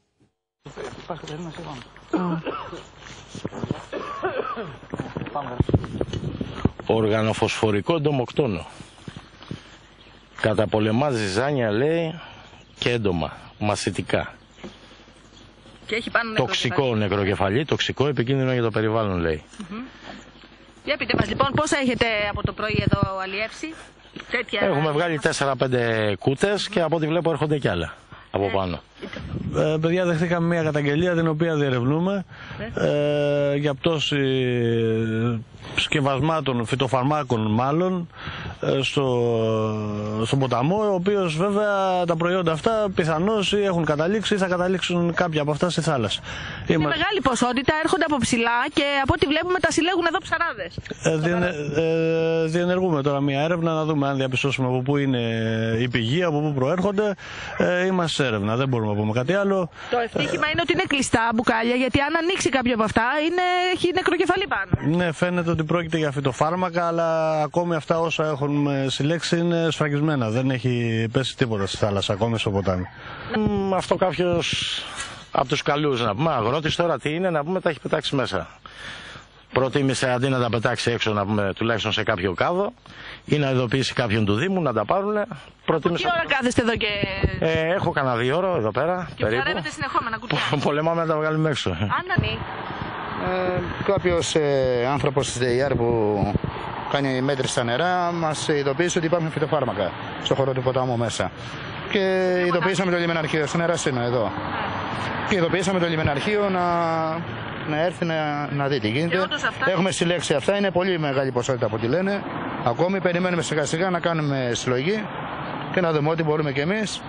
Οργανοφωσφορικό εντομοκτόνο. Καταπολεμά ζυζάνια, λέει, και έντομα, μασιτικά. Και έχει πάνω τοξικό νεκροκεφαλή, τοξικό, επικίνδυνο για το περιβάλλον, λέει. Mm-hmm. Για πείτε μας λοιπόν, πόσα έχετε από το πρωί εδώ αλλιεύσει? Τέτοια... Έχουμε βγάλει τέσσερα πέντε κούτες και από ό,τι βλέπω έρχονται κι άλλα από πάνω. Ε, παιδιά, δεχτήκαμε μια καταγγελία την οποία διερευνούμε ε, για πτώση σκευασμάτων, φυτοφαρμάκων μάλλον, ε, στο, στον ποταμό, ο οποίος βέβαια τα προϊόντα αυτά πιθανώς ή έχουν καταλήξει ή θα καταλήξουν κάποια από αυτά στη θάλασσα. Σε Είμα... μεγάλη ποσότητα έρχονται από ψηλά και από ό,τι βλέπουμε τα συλλέγουν εδώ ψαράδες. Ε, διενε, ε, διενεργούμε τώρα μια έρευνα να δούμε αν διαπιστώσουμε από πού είναι η πηγή, από πού προέρχονται. Ε, είμαστε σε έρευνα, δεν μπορούμε να πούμε κάτι άλλο. Το ευτύχημα είναι ότι είναι κλειστά μπουκάλια, γιατί αν ανοίξει κάποιο από αυτά είναι, έχει νεκροκεφαλή πάνω. Ναι, φαίνεται ότι πρόκειται για φυτοφάρμακα, αλλά ακόμη αυτά όσα έχουν συλλέξει είναι σφραγισμένα. Δεν έχει πέσει τίποτα στη θάλασσα, ακόμη στο ποτάμι. Mm, αυτό κάποιος από τους καλούς να πούμε. Αγρότης τώρα τι είναι, να πούμε, τα έχει πετάξει μέσα. Προτίμησε αντί να τα πετάξει έξω, να πούμε, τουλάχιστον σε κάποιο κάδο ή να ειδοποιήσει κάποιον του Δήμου να τα πάρουν. Προτίμησε... Τι ώρα κάθεστε εδώ και. Ε, έχω κανένα δύο ώρο εδώ πέρα. Και ψαρεύετε συνεχόμενα κουτιά. Πολεμάμε να τα βγάλουμε έξω. Άννανη. Ε, κάποιος ε, άνθρωπος της ΔΕΙΑΡ που κάνει μέτρηση στα νερά μας ειδοποίησε ότι υπάρχουν φυτοφάρμακα στο χώρο του ποταμού μέσα. Και ειδοποιήσαμε το λιμεναρχείο, στην Ερασίνο εδώ. Και ειδοποιήσαμε το λιμεναρχείο να, να έρθει να, να δει τι γίνεται. Έχουμε συλλέξει αυτά, είναι πολύ μεγάλη ποσότητα από ό,τι λένε. Ακόμη περιμένουμε σιγά σιγά να κάνουμε συλλογή και να δούμε ό,τι μπορούμε κι εμείς.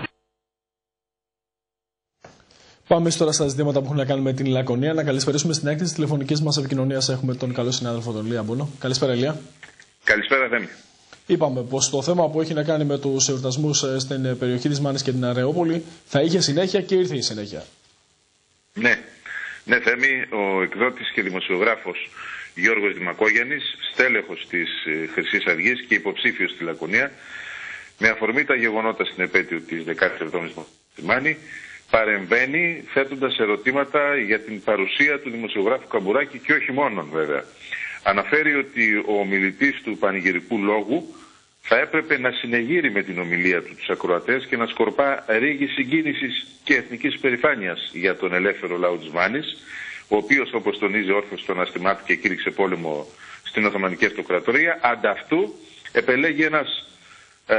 Πάμε τώρα στα ζητήματα που έχουν να κάνουν με την Λακωνία. Να καλησπερίσουμε στην έκθεση τηλεφωνικής μας επικοινωνίας. Έχουμε τον καλό συνάδελφο τον Λία Μπόνο. Καλησπέρα, Λία. Καλησπέρα, Θέμη. Είπαμε πως το θέμα που έχει να κάνει με τους εορτασμούς στην περιοχή της Μάνης και την Αρεόπολη θα είχε συνέχεια και ήρθε η συνέχεια. Ναι, ναι, Θέμη, ο εκδότης και δημοσιογράφος Γιώργος Δημακόγιαννης, στέλεχος της Χρυσής Αυγής και υποψήφιος στη Λακωνία, με αφορμή τα γεγονότα στην επέτειο της δεκάτη εβδόμης στη Μάνη, παρεμβαίνει θέτοντας ερωτήματα για την παρουσία του δημοσιογράφου Καμπουράκη και όχι μόνον βέβαια. Αναφέρει ότι ο ομιλητής του πανηγυρικού λόγου θα έπρεπε να συνεγείρει με την ομιλία του τους ακροατές και να σκορπά ρίγη συγκίνησης και εθνικής περηφάνειας για τον ελεύθερο λαό της Μάνης, ο οποίος, όπως τονίζει όρθιος τον αστημάτη και κήρυξε πόλεμο στην Οθωμανική Αυτοκρατορία, ανταυτού επελέγει ένας ε,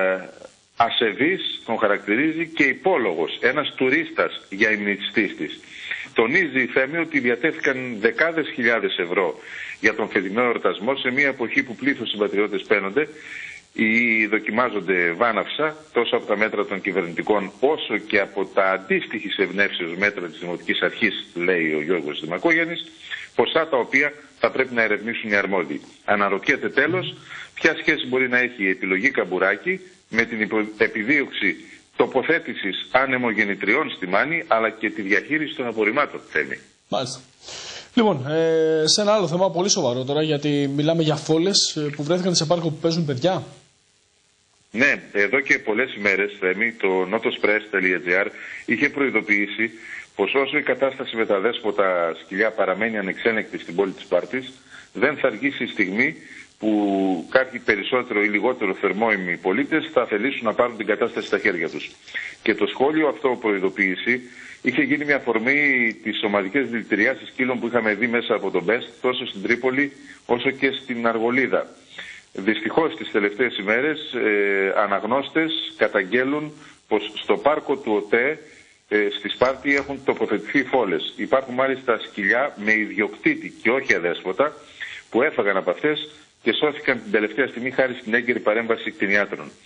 ασεβής, τον χαρακτηρίζει, και υπόλογος, ένας τουρίστας για ημνηστής της. Τονίζει η Θέμη ότι διατέθηκαν δεκάδες χιλιάδες ευρώ για τον φετινό εορτασμό σε μια εποχή που πλήθος συμπατριώτες παίρνονται ή δοκιμάζονται βάναυσα τόσο από τα μέτρα των κυβερνητικών όσο και από τα αντίστοιχης ευνεύσεως μέτρα της Δημοτικής Αρχής, λέει ο Γιώργος Δημακόγιαννης, ποσά τα οποία θα πρέπει να ερευνήσουν οι αρμόδιοι. Αναρωτιέται τέλος ποια σχέση μπορεί να έχει η επιλογή Καμπουράκη με την επιδίωξη τοποθέτησης ανεμογεννητριών στη Μάνη, αλλά και τη διαχείριση των απορριμμάτων, Θέμη. Μάλιστα. Λοιπόν, ε, σε ένα άλλο θέμα πολύ σοβαρό τώρα, γιατί μιλάμε για φόλες που βρέθηκαν σε πάρκο που παίζουν παιδιά. Ναι, εδώ και πολλές ημέρες, Θέμη, το notospress τελεία gr είχε προειδοποιήσει πως όσο η κατάσταση με τα δέσποτα σκυλιά παραμένει ανεξέλεγκτη στην πόλη της Σπάρτης, δεν θα αργήσει η στιγμή που κάποιοι περισσότερο ή λιγότερο θερμόιμοι πολίτες θα θελήσουν να πάρουν την κατάσταση στα χέρια τους. Και το σχόλιο αυτό προειδοποίηση είχε γίνει με αφορμή τις ομαδικές δηλητηριάσεις σκύλων που είχαμε δει μέσα από τον Μπεστ, τόσο στην Τρίπολη όσο και στην Αργολίδα. Δυστυχώς τις τελευταίες ημέρες ε, αναγνώστες καταγγέλουν πως στο πάρκο του ΟΤΕ ε, στη Σπάρτη έχουν τοποθετηθεί φόλες. Υπάρχουν μάλιστα σκυλιά με ιδιοκτήτη και όχι αδέσποτα που έφαγαν από αυτές και σώθηκαν την τελευταία στιγμή χάρη στην έγκαιρη παρέμβαση κτηνιάτρων.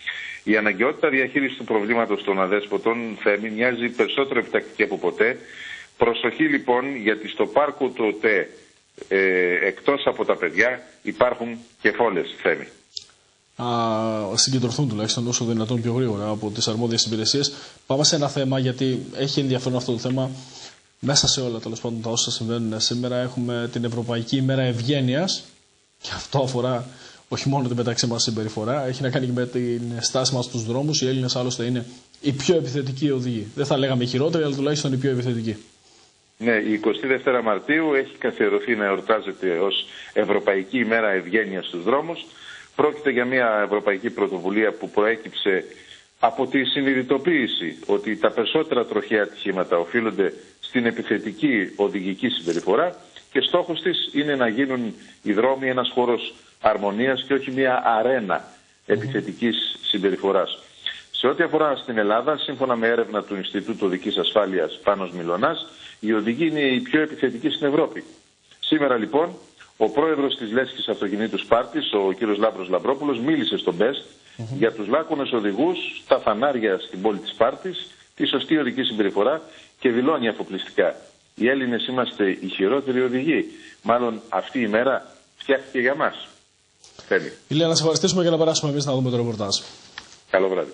Η αναγκαιότητα διαχείρισης του προβλήματος των αδέσποτων, Θέμη, μοιάζει περισσότερο επιτακτική από ποτέ. Προσοχή λοιπόν, γιατί στο πάρκο του ΟΤΕ, ε, εκτός από τα παιδιά, υπάρχουν και φόλες, Θέμη. Α, συγκεντρωθούν τουλάχιστον όσο δυνατόν πιο γρήγορα από τις αρμόδιες υπηρεσίες. Πάμε σε ένα θέμα, γιατί έχει ενδιαφέρον αυτό το θέμα. Μέσα σε όλα τέλος πάντων τα όσα συμβαίνουν σήμερα, έχουμε την Ευρωπαϊκή ημέρα Ευγένειας, και αυτό αφορά όχι μόνο την μεταξύ μας συμπεριφορά, έχει να κάνει και με την στάση μας στους δρόμους. Οι Έλληνες άλλωστε είναι οι πιο επιθετικοί οδηγοί. Δεν θα λέγαμε οι χειρότεροι, αλλά τουλάχιστον οι πιο επιθετικοί. Ναι, η εικοστή δεύτερη Μαρτίου έχει καθιερωθεί να εορτάζεται ως Ευρωπαϊκή ημέρα Ευγένειας στους δρόμους. Πρόκειται για μια ευρωπαϊκή πρωτοβουλία που προέκυψε από τη συνειδητοποίηση ότι τα περισσότερα τροχαία ατυχήματα οφείλονται στην επιθετική οδηγική συμπεριφορά, και στόχος της είναι να γίνουν οι δρόμοι ένας χώρος αρμονίας και όχι μια αρένα επιθετικής συμπεριφοράς. Σε ό,τι αφορά στην Ελλάδα, σύμφωνα με έρευνα του Ινστιτούτου Οδικής Ασφάλειας Πάνος Μιλωνάς, οι οδηγοί είναι οι πιο επιθετικοί στην Ευρώπη. Σήμερα λοιπόν, ο πρόεδρος της Λέσχης Αυτοκινήτου Σπάρτης, ο κ. Λάμπρος Λαμπρόπουλος, μίλησε στον Μπεστ mm-hmm. για τους λάκωνες οδηγούς, τα φανάρια στην πόλη της Σπάρτης, τη σωστή οδική συμπεριφορά, και δηλώνει αφοπλιστικά: οι Έλληνες είμαστε οι χειρότεροι οδηγοί. Μάλλον αυτή η μέρα φτιάχτηκε για μας. Θέλει. Ηλία, να σε ευχαριστήσουμε για να περάσουμε εμείς να δούμε το ρεπορτάζ. Καλό βράδυ.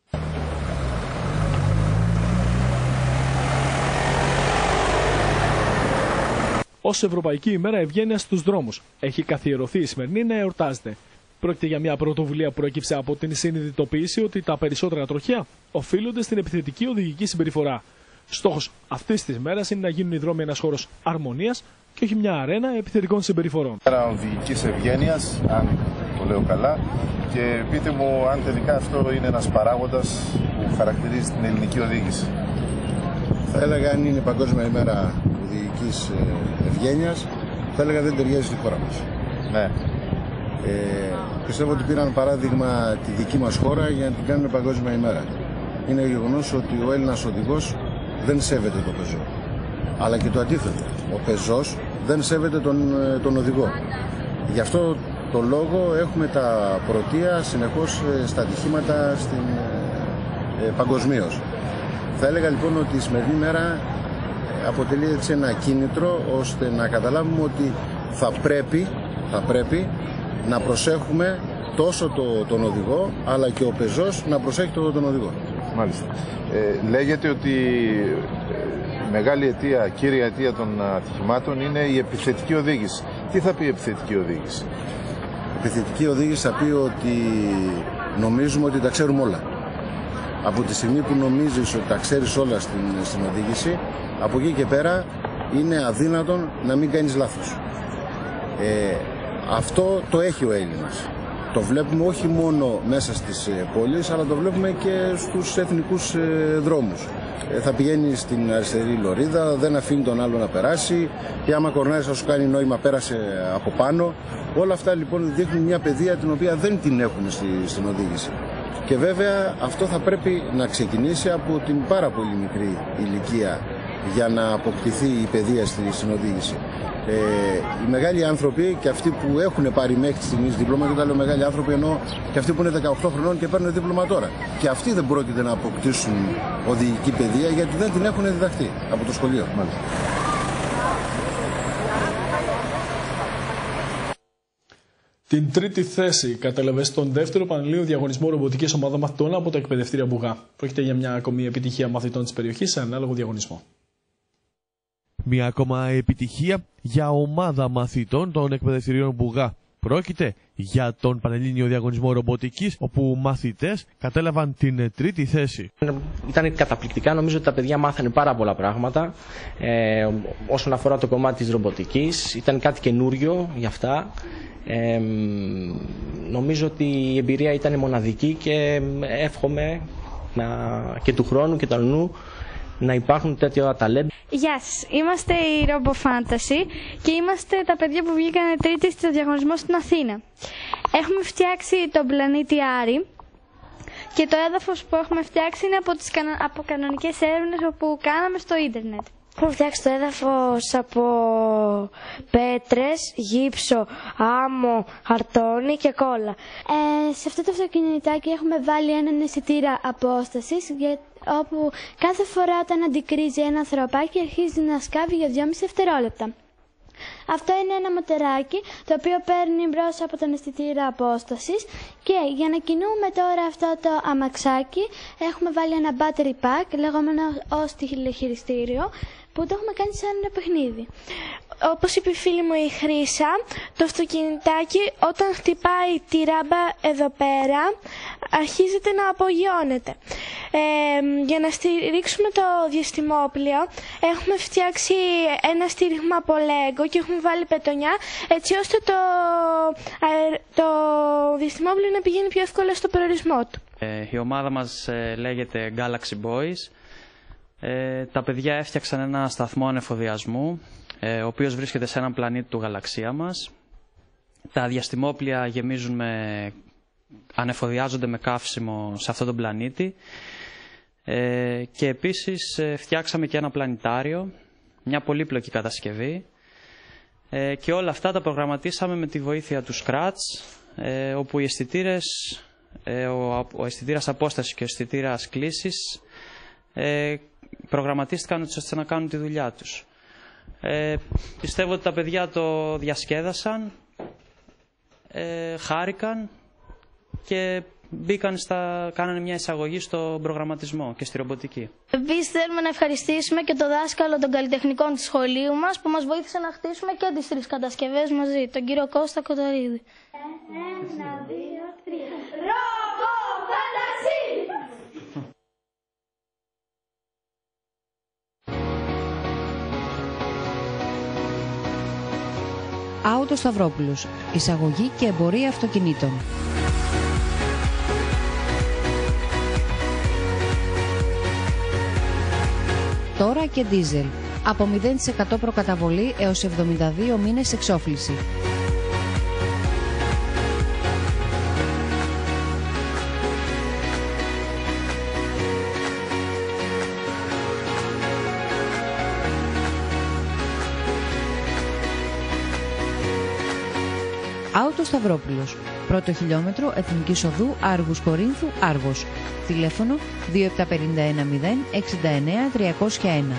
Ως Ευρωπαϊκή ημέρα Ευγένειας στους δρόμους έχει καθιερωθεί η σημερινή να εορτάζεται. Πρόκειται για μια πρωτοβουλία που προέκυψε από την συνειδητοποίηση ότι τα περισσότερα τροχαία οφείλονται στην επιθετική οδηγική συμπεριφορά. Στόχος αυτής της μέρας είναι να γίνουν οι δρόμοι ένας χώρος αρμονίας και όχι μια αρένα επιθετικών συμπεριφορών. Μέρα οδηγικής ευγένειας, αν το λέω καλά, και πείτε μου αν τελικά αυτό είναι ένας παράγοντας που χαρακτηρίζει την ελληνική οδήγηση. Θα έλεγα, αν είναι Παγκόσμια ημέρα οδηγικής ευγένειας, θα έλεγα δεν ταιριάζει στη χώρα μας. Ναι. Ε, πιστεύω ότι πήραν παράδειγμα τη δική μας χώρα για να την κάνουν Παγκόσμια ημέρα. Είναι γεγονός ότι ο Έλληνας οδηγός δεν σέβεται το πεζό. Αλλά και το αντίθετο. Ο πεζός δεν σέβεται τον, τον οδηγό. Γι' αυτό το λόγο έχουμε τα πρωτεία συνεχώς στα ατυχήματα στην, ε, παγκοσμίως. Θα έλεγα λοιπόν ότι η σημερινή μέρα αποτελεί έτσι ένα κίνητρο ώστε να καταλάβουμε ότι θα πρέπει, θα πρέπει να προσέχουμε τόσο το, τον οδηγό, αλλά και ο πεζός να προσέχει το, τον οδηγό. Μάλιστα. Ε, λέγεται ότι η μεγάλη αιτία, κύρια αιτία των ατυχημάτων είναι η επιθετική οδήγηση. Τι θα πει η επιθετική οδήγηση? Η επιθετική οδήγηση θα πει ότι νομίζουμε ότι τα ξέρουμε όλα. Από τη στιγμή που νομίζεις ότι τα ξέρεις όλα στην, στην οδήγηση, από εκεί και πέρα είναι αδύνατον να μην κάνεις λάθος. Ε, αυτό το έχει ο Έλληνας. Το βλέπουμε όχι μόνο μέσα στις πόλεις, αλλά το βλέπουμε και στους εθνικούς δρόμους. Ε, θα πηγαίνει στην αριστερή λωρίδα, δεν αφήνει τον άλλο να περάσει, και άμα κορνάρεις θα σου κάνει νόημα, πέρασε από πάνω. Όλα αυτά λοιπόν δείχνουν μια παιδεία την οποία δεν την έχουμε στη, στην οδήγηση. Και βέβαια αυτό θα πρέπει να ξεκινήσει από την πάρα πολύ μικρή ηλικία για να αποκτηθεί η παιδεία στην οδήγηση. Ε, οι μεγάλοι άνθρωποι και αυτοί που έχουν πάρει μέχρι στιγμής δίπλωμα, και όταν λέω μεγάλοι άνθρωποι εννοώ και αυτοί που είναι δεκαοκτώ χρονών και παίρνουν δίπλωμα τώρα, και αυτοί δεν πρόκειται να αποκτήσουν οδηγική παιδεία γιατί δεν την έχουν διδαχθεί από το σχολείο. Μάλιστα. Την τρίτη θέση κατέλαβε στον δεύτερο πανελλήνιο διαγωνισμό ρομποτικής ομάδα μαθητών από τα εκπαιδευτήρια Μπουγά. Πρόκειται για μια ακόμη επιτυχία μαθητών της περιοχής σε ανάλογο διαγωνισμό. Μια ακόμα επιτυχία για ομάδα μαθητών των εκπαιδευτηρίων Μπουγά. Πρόκειται για τον Πανελλήνιο Διαγωνισμό Ρομποτικής, όπου μαθητές κατέλαβαν την τρίτη θέση. Ήταν καταπληκτικά, νομίζω ότι τα παιδιά μάθανε πάρα πολλά πράγματα ε, όσον αφορά το κομμάτι της ρομποτικής. Ήταν κάτι καινούριο για αυτά. Ε, νομίζω ότι η εμπειρία ήταν μοναδική και εύχομαι να, και του χρόνου και του αλλού να υπάρχουν τέτοια ταλέντα. Γεια σας, είμαστε η RoboFantasy και είμαστε τα παιδιά που βγήκαν τρίτη στο διαγωνισμό στην Αθήνα. Έχουμε φτιάξει τον πλανήτη Άρη και το έδαφος που έχουμε φτιάξει είναι από τις κανο... από κανονικές έρευνες που κάναμε στο ίντερνετ. Έχουμε φτιάξει το έδαφος από πέτρες, γύψο, άμμο, χαρτόνι και κόλλα. Ε, σε αυτό το αυτοκινητάκι έχουμε βάλει έναν αισθητήρα απόστασης, για, όπου κάθε φορά όταν αντικρίζει ένα ανθρωπάκι αρχίζει να σκάβει για δυόμιση δευτερόλεπτα. Αυτό είναι ένα μοτεράκι το οποίο παίρνει μπρος από τον αισθητήρα απόστασης και για να κινούμε τώρα αυτό το αμαξάκι έχουμε βάλει ένα battery pack λεγόμενο ως τηλεχειριστήριο που το έχουμε κάνει σαν ένα παιχνίδι. Όπως είπε η φίλη μου η Χρύσα, το αυτοκινητάκι όταν χτυπάει τη ράμπα εδώ πέρα αρχίζεται να απογειώνεται. Ε, για να στηρίξουμε το διαστημόπλαιο έχουμε φτιάξει ένα στήριγμα από Lego και έχουμε βάλει πετονιά έτσι ώστε το, το διαστημόπλαιο να πηγαίνει πιο εύκολα στο προορισμό του. Ε, η ομάδα μας ε, λέγεται Galaxy Boys. Ε, τα παιδιά έφτιαξαν ένα σταθμό ανεφοδιασμού, ε, ο οποίος βρίσκεται σε έναν πλανήτη του γαλαξία μας. Τα διαστημόπλια γεμίζουν με, ανεφοδιάζονται με καύσιμο σε αυτόν τον πλανήτη. Ε, και επίσης ε, φτιάξαμε και ένα πλανητάριο, μια πολύπλοκη κατασκευή. Ε, και όλα αυτά τα προγραμματίσαμε με τη βοήθεια του Scratch, ε, όπου οι αισθητήρες, ε, ο, ο αισθητήρας απόστασης και ο αισθητήρας κλίσης ε, προγραμματίστηκαν ώστε να κάνουν τη δουλειά τους. Ε, πιστεύω ότι τα παιδιά το διασκέδασαν, ε, χάρηκαν και μπήκαν στα, κάνανε μια εισαγωγή στο προγραμματισμό και στη ρομποτική. Επίσης θέλουμε να ευχαριστήσουμε και το δάσκαλο των καλλιτεχνικών του σχολείου μας που μας βοήθησε να χτίσουμε και τις τρεις κατασκευές μαζί, τον κύριο Κώστα Κοταρίδη. Ένα, δύο, τρία. Ρομποφάνταση! Άουτο Σταυρόπουλος. Εισαγωγή και εμπορία αυτοκινήτων. Τώρα και ντίζελ. Από μηδέν τοις εκατό προκαταβολή έως εβδομήντα δύο μήνες εξόφληση. Άουτο Σταυρόπουλος. Πρώτο χιλιόμετρο Εθνικής Οδού Άργους Κορίνθου Άργος. Τηλέφωνο δύο επτά πέντε ένα μηδέν εξήντα εννέα τριακόσια ένα.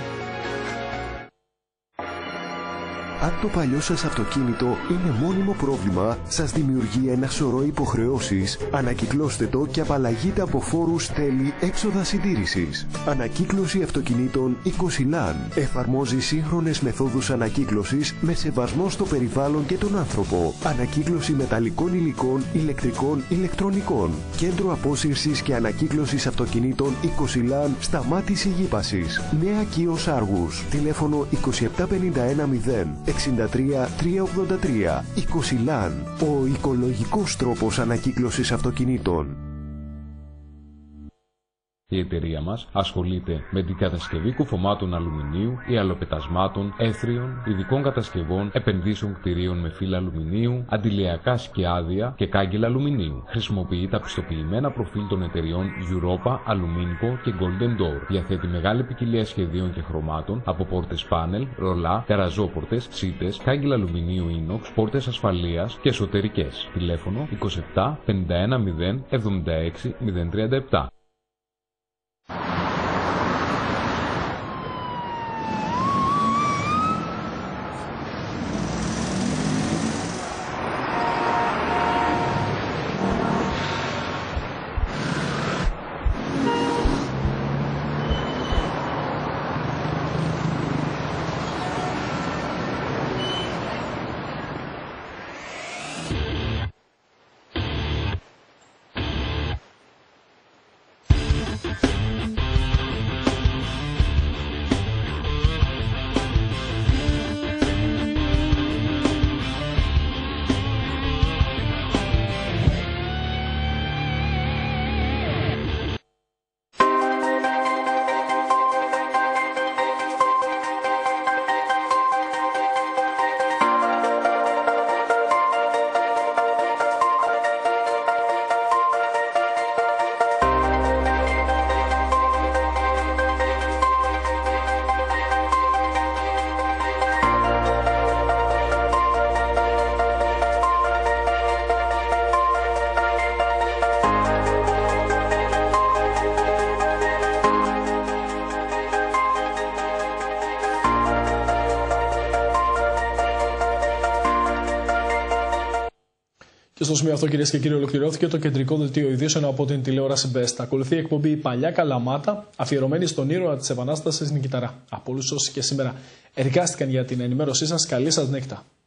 Αν το παλιό σας αυτοκίνητο είναι μόνιμο πρόβλημα, σας δημιουργεί ένα σωρό υποχρεώσεις, ανακυκλώστε το και απαλλαγείτε από φόρους, τέλη, έξοδα συντήρησης. Ανακύκλωση αυτοκινήτων Οικοσιλάν εφαρμόζει σύγχρονες μεθόδους ανακύκλωσης με σεβασμό στο περιβάλλον και τον άνθρωπο. Ανακύκλωση μεταλλικών υλικών, ηλεκτρικών, ηλεκτρονικών. Κέντρο απόσυρσης και ανακύκλωσης αυτοκινήτων Οικοσιλάν σταμάτηση γύπασης. Νέα Κίος Άργους. Τηλέφωνο είκοσι επτά πενήντα ένα μηδέν εξήντα τρία τριακόσια ογδόντα τρία. Οικοσιλάν. Ο οικολογικός τρόπος ανακύκλωσης αυτοκινήτων. Η εταιρεία μας ασχολείται με την κατασκευή κουφωμάτων αλουμινίου, ιαλοπετασμάτων, έθριων, ειδικών κατασκευών, επενδύσεων κτηρίων με φύλλα αλουμινίου, αντιλιακά σκιάδια και κάγκελα αλουμινίου. Χρησιμοποιεί τα πιστοποιημένα προφίλ των εταιριών Europa, Aluminco και Golden Door. Διαθέτει μεγάλη ποικιλία σχεδίων και χρωμάτων από πόρτες πάνελ, ρολά, τεραζόπορτες, σίτες, κάγκελα αλουμινίου ίνοξ, πόρτες ασφαλείας και εσωτερικές. Τηλέφωνο είκοσι επτά πενήντα ένα μηδέν εβδομήντα έξι μηδέν τριάντα επτά. Και στο σημείο αυτό, κυρίες και κύριοι, ολοκληρώθηκε το κεντρικό δελτίο ειδήσεων από την τηλεόραση Best. Ακολουθεί η εκπομπή Παλιά Καλαμάτα, αφιερωμένη στον ήρωα της Επανάστασης Νικηταρά. Από όλους όσοι και σήμερα εργάστηκαν για την ενημέρωσή σας, καλή σας νύχτα.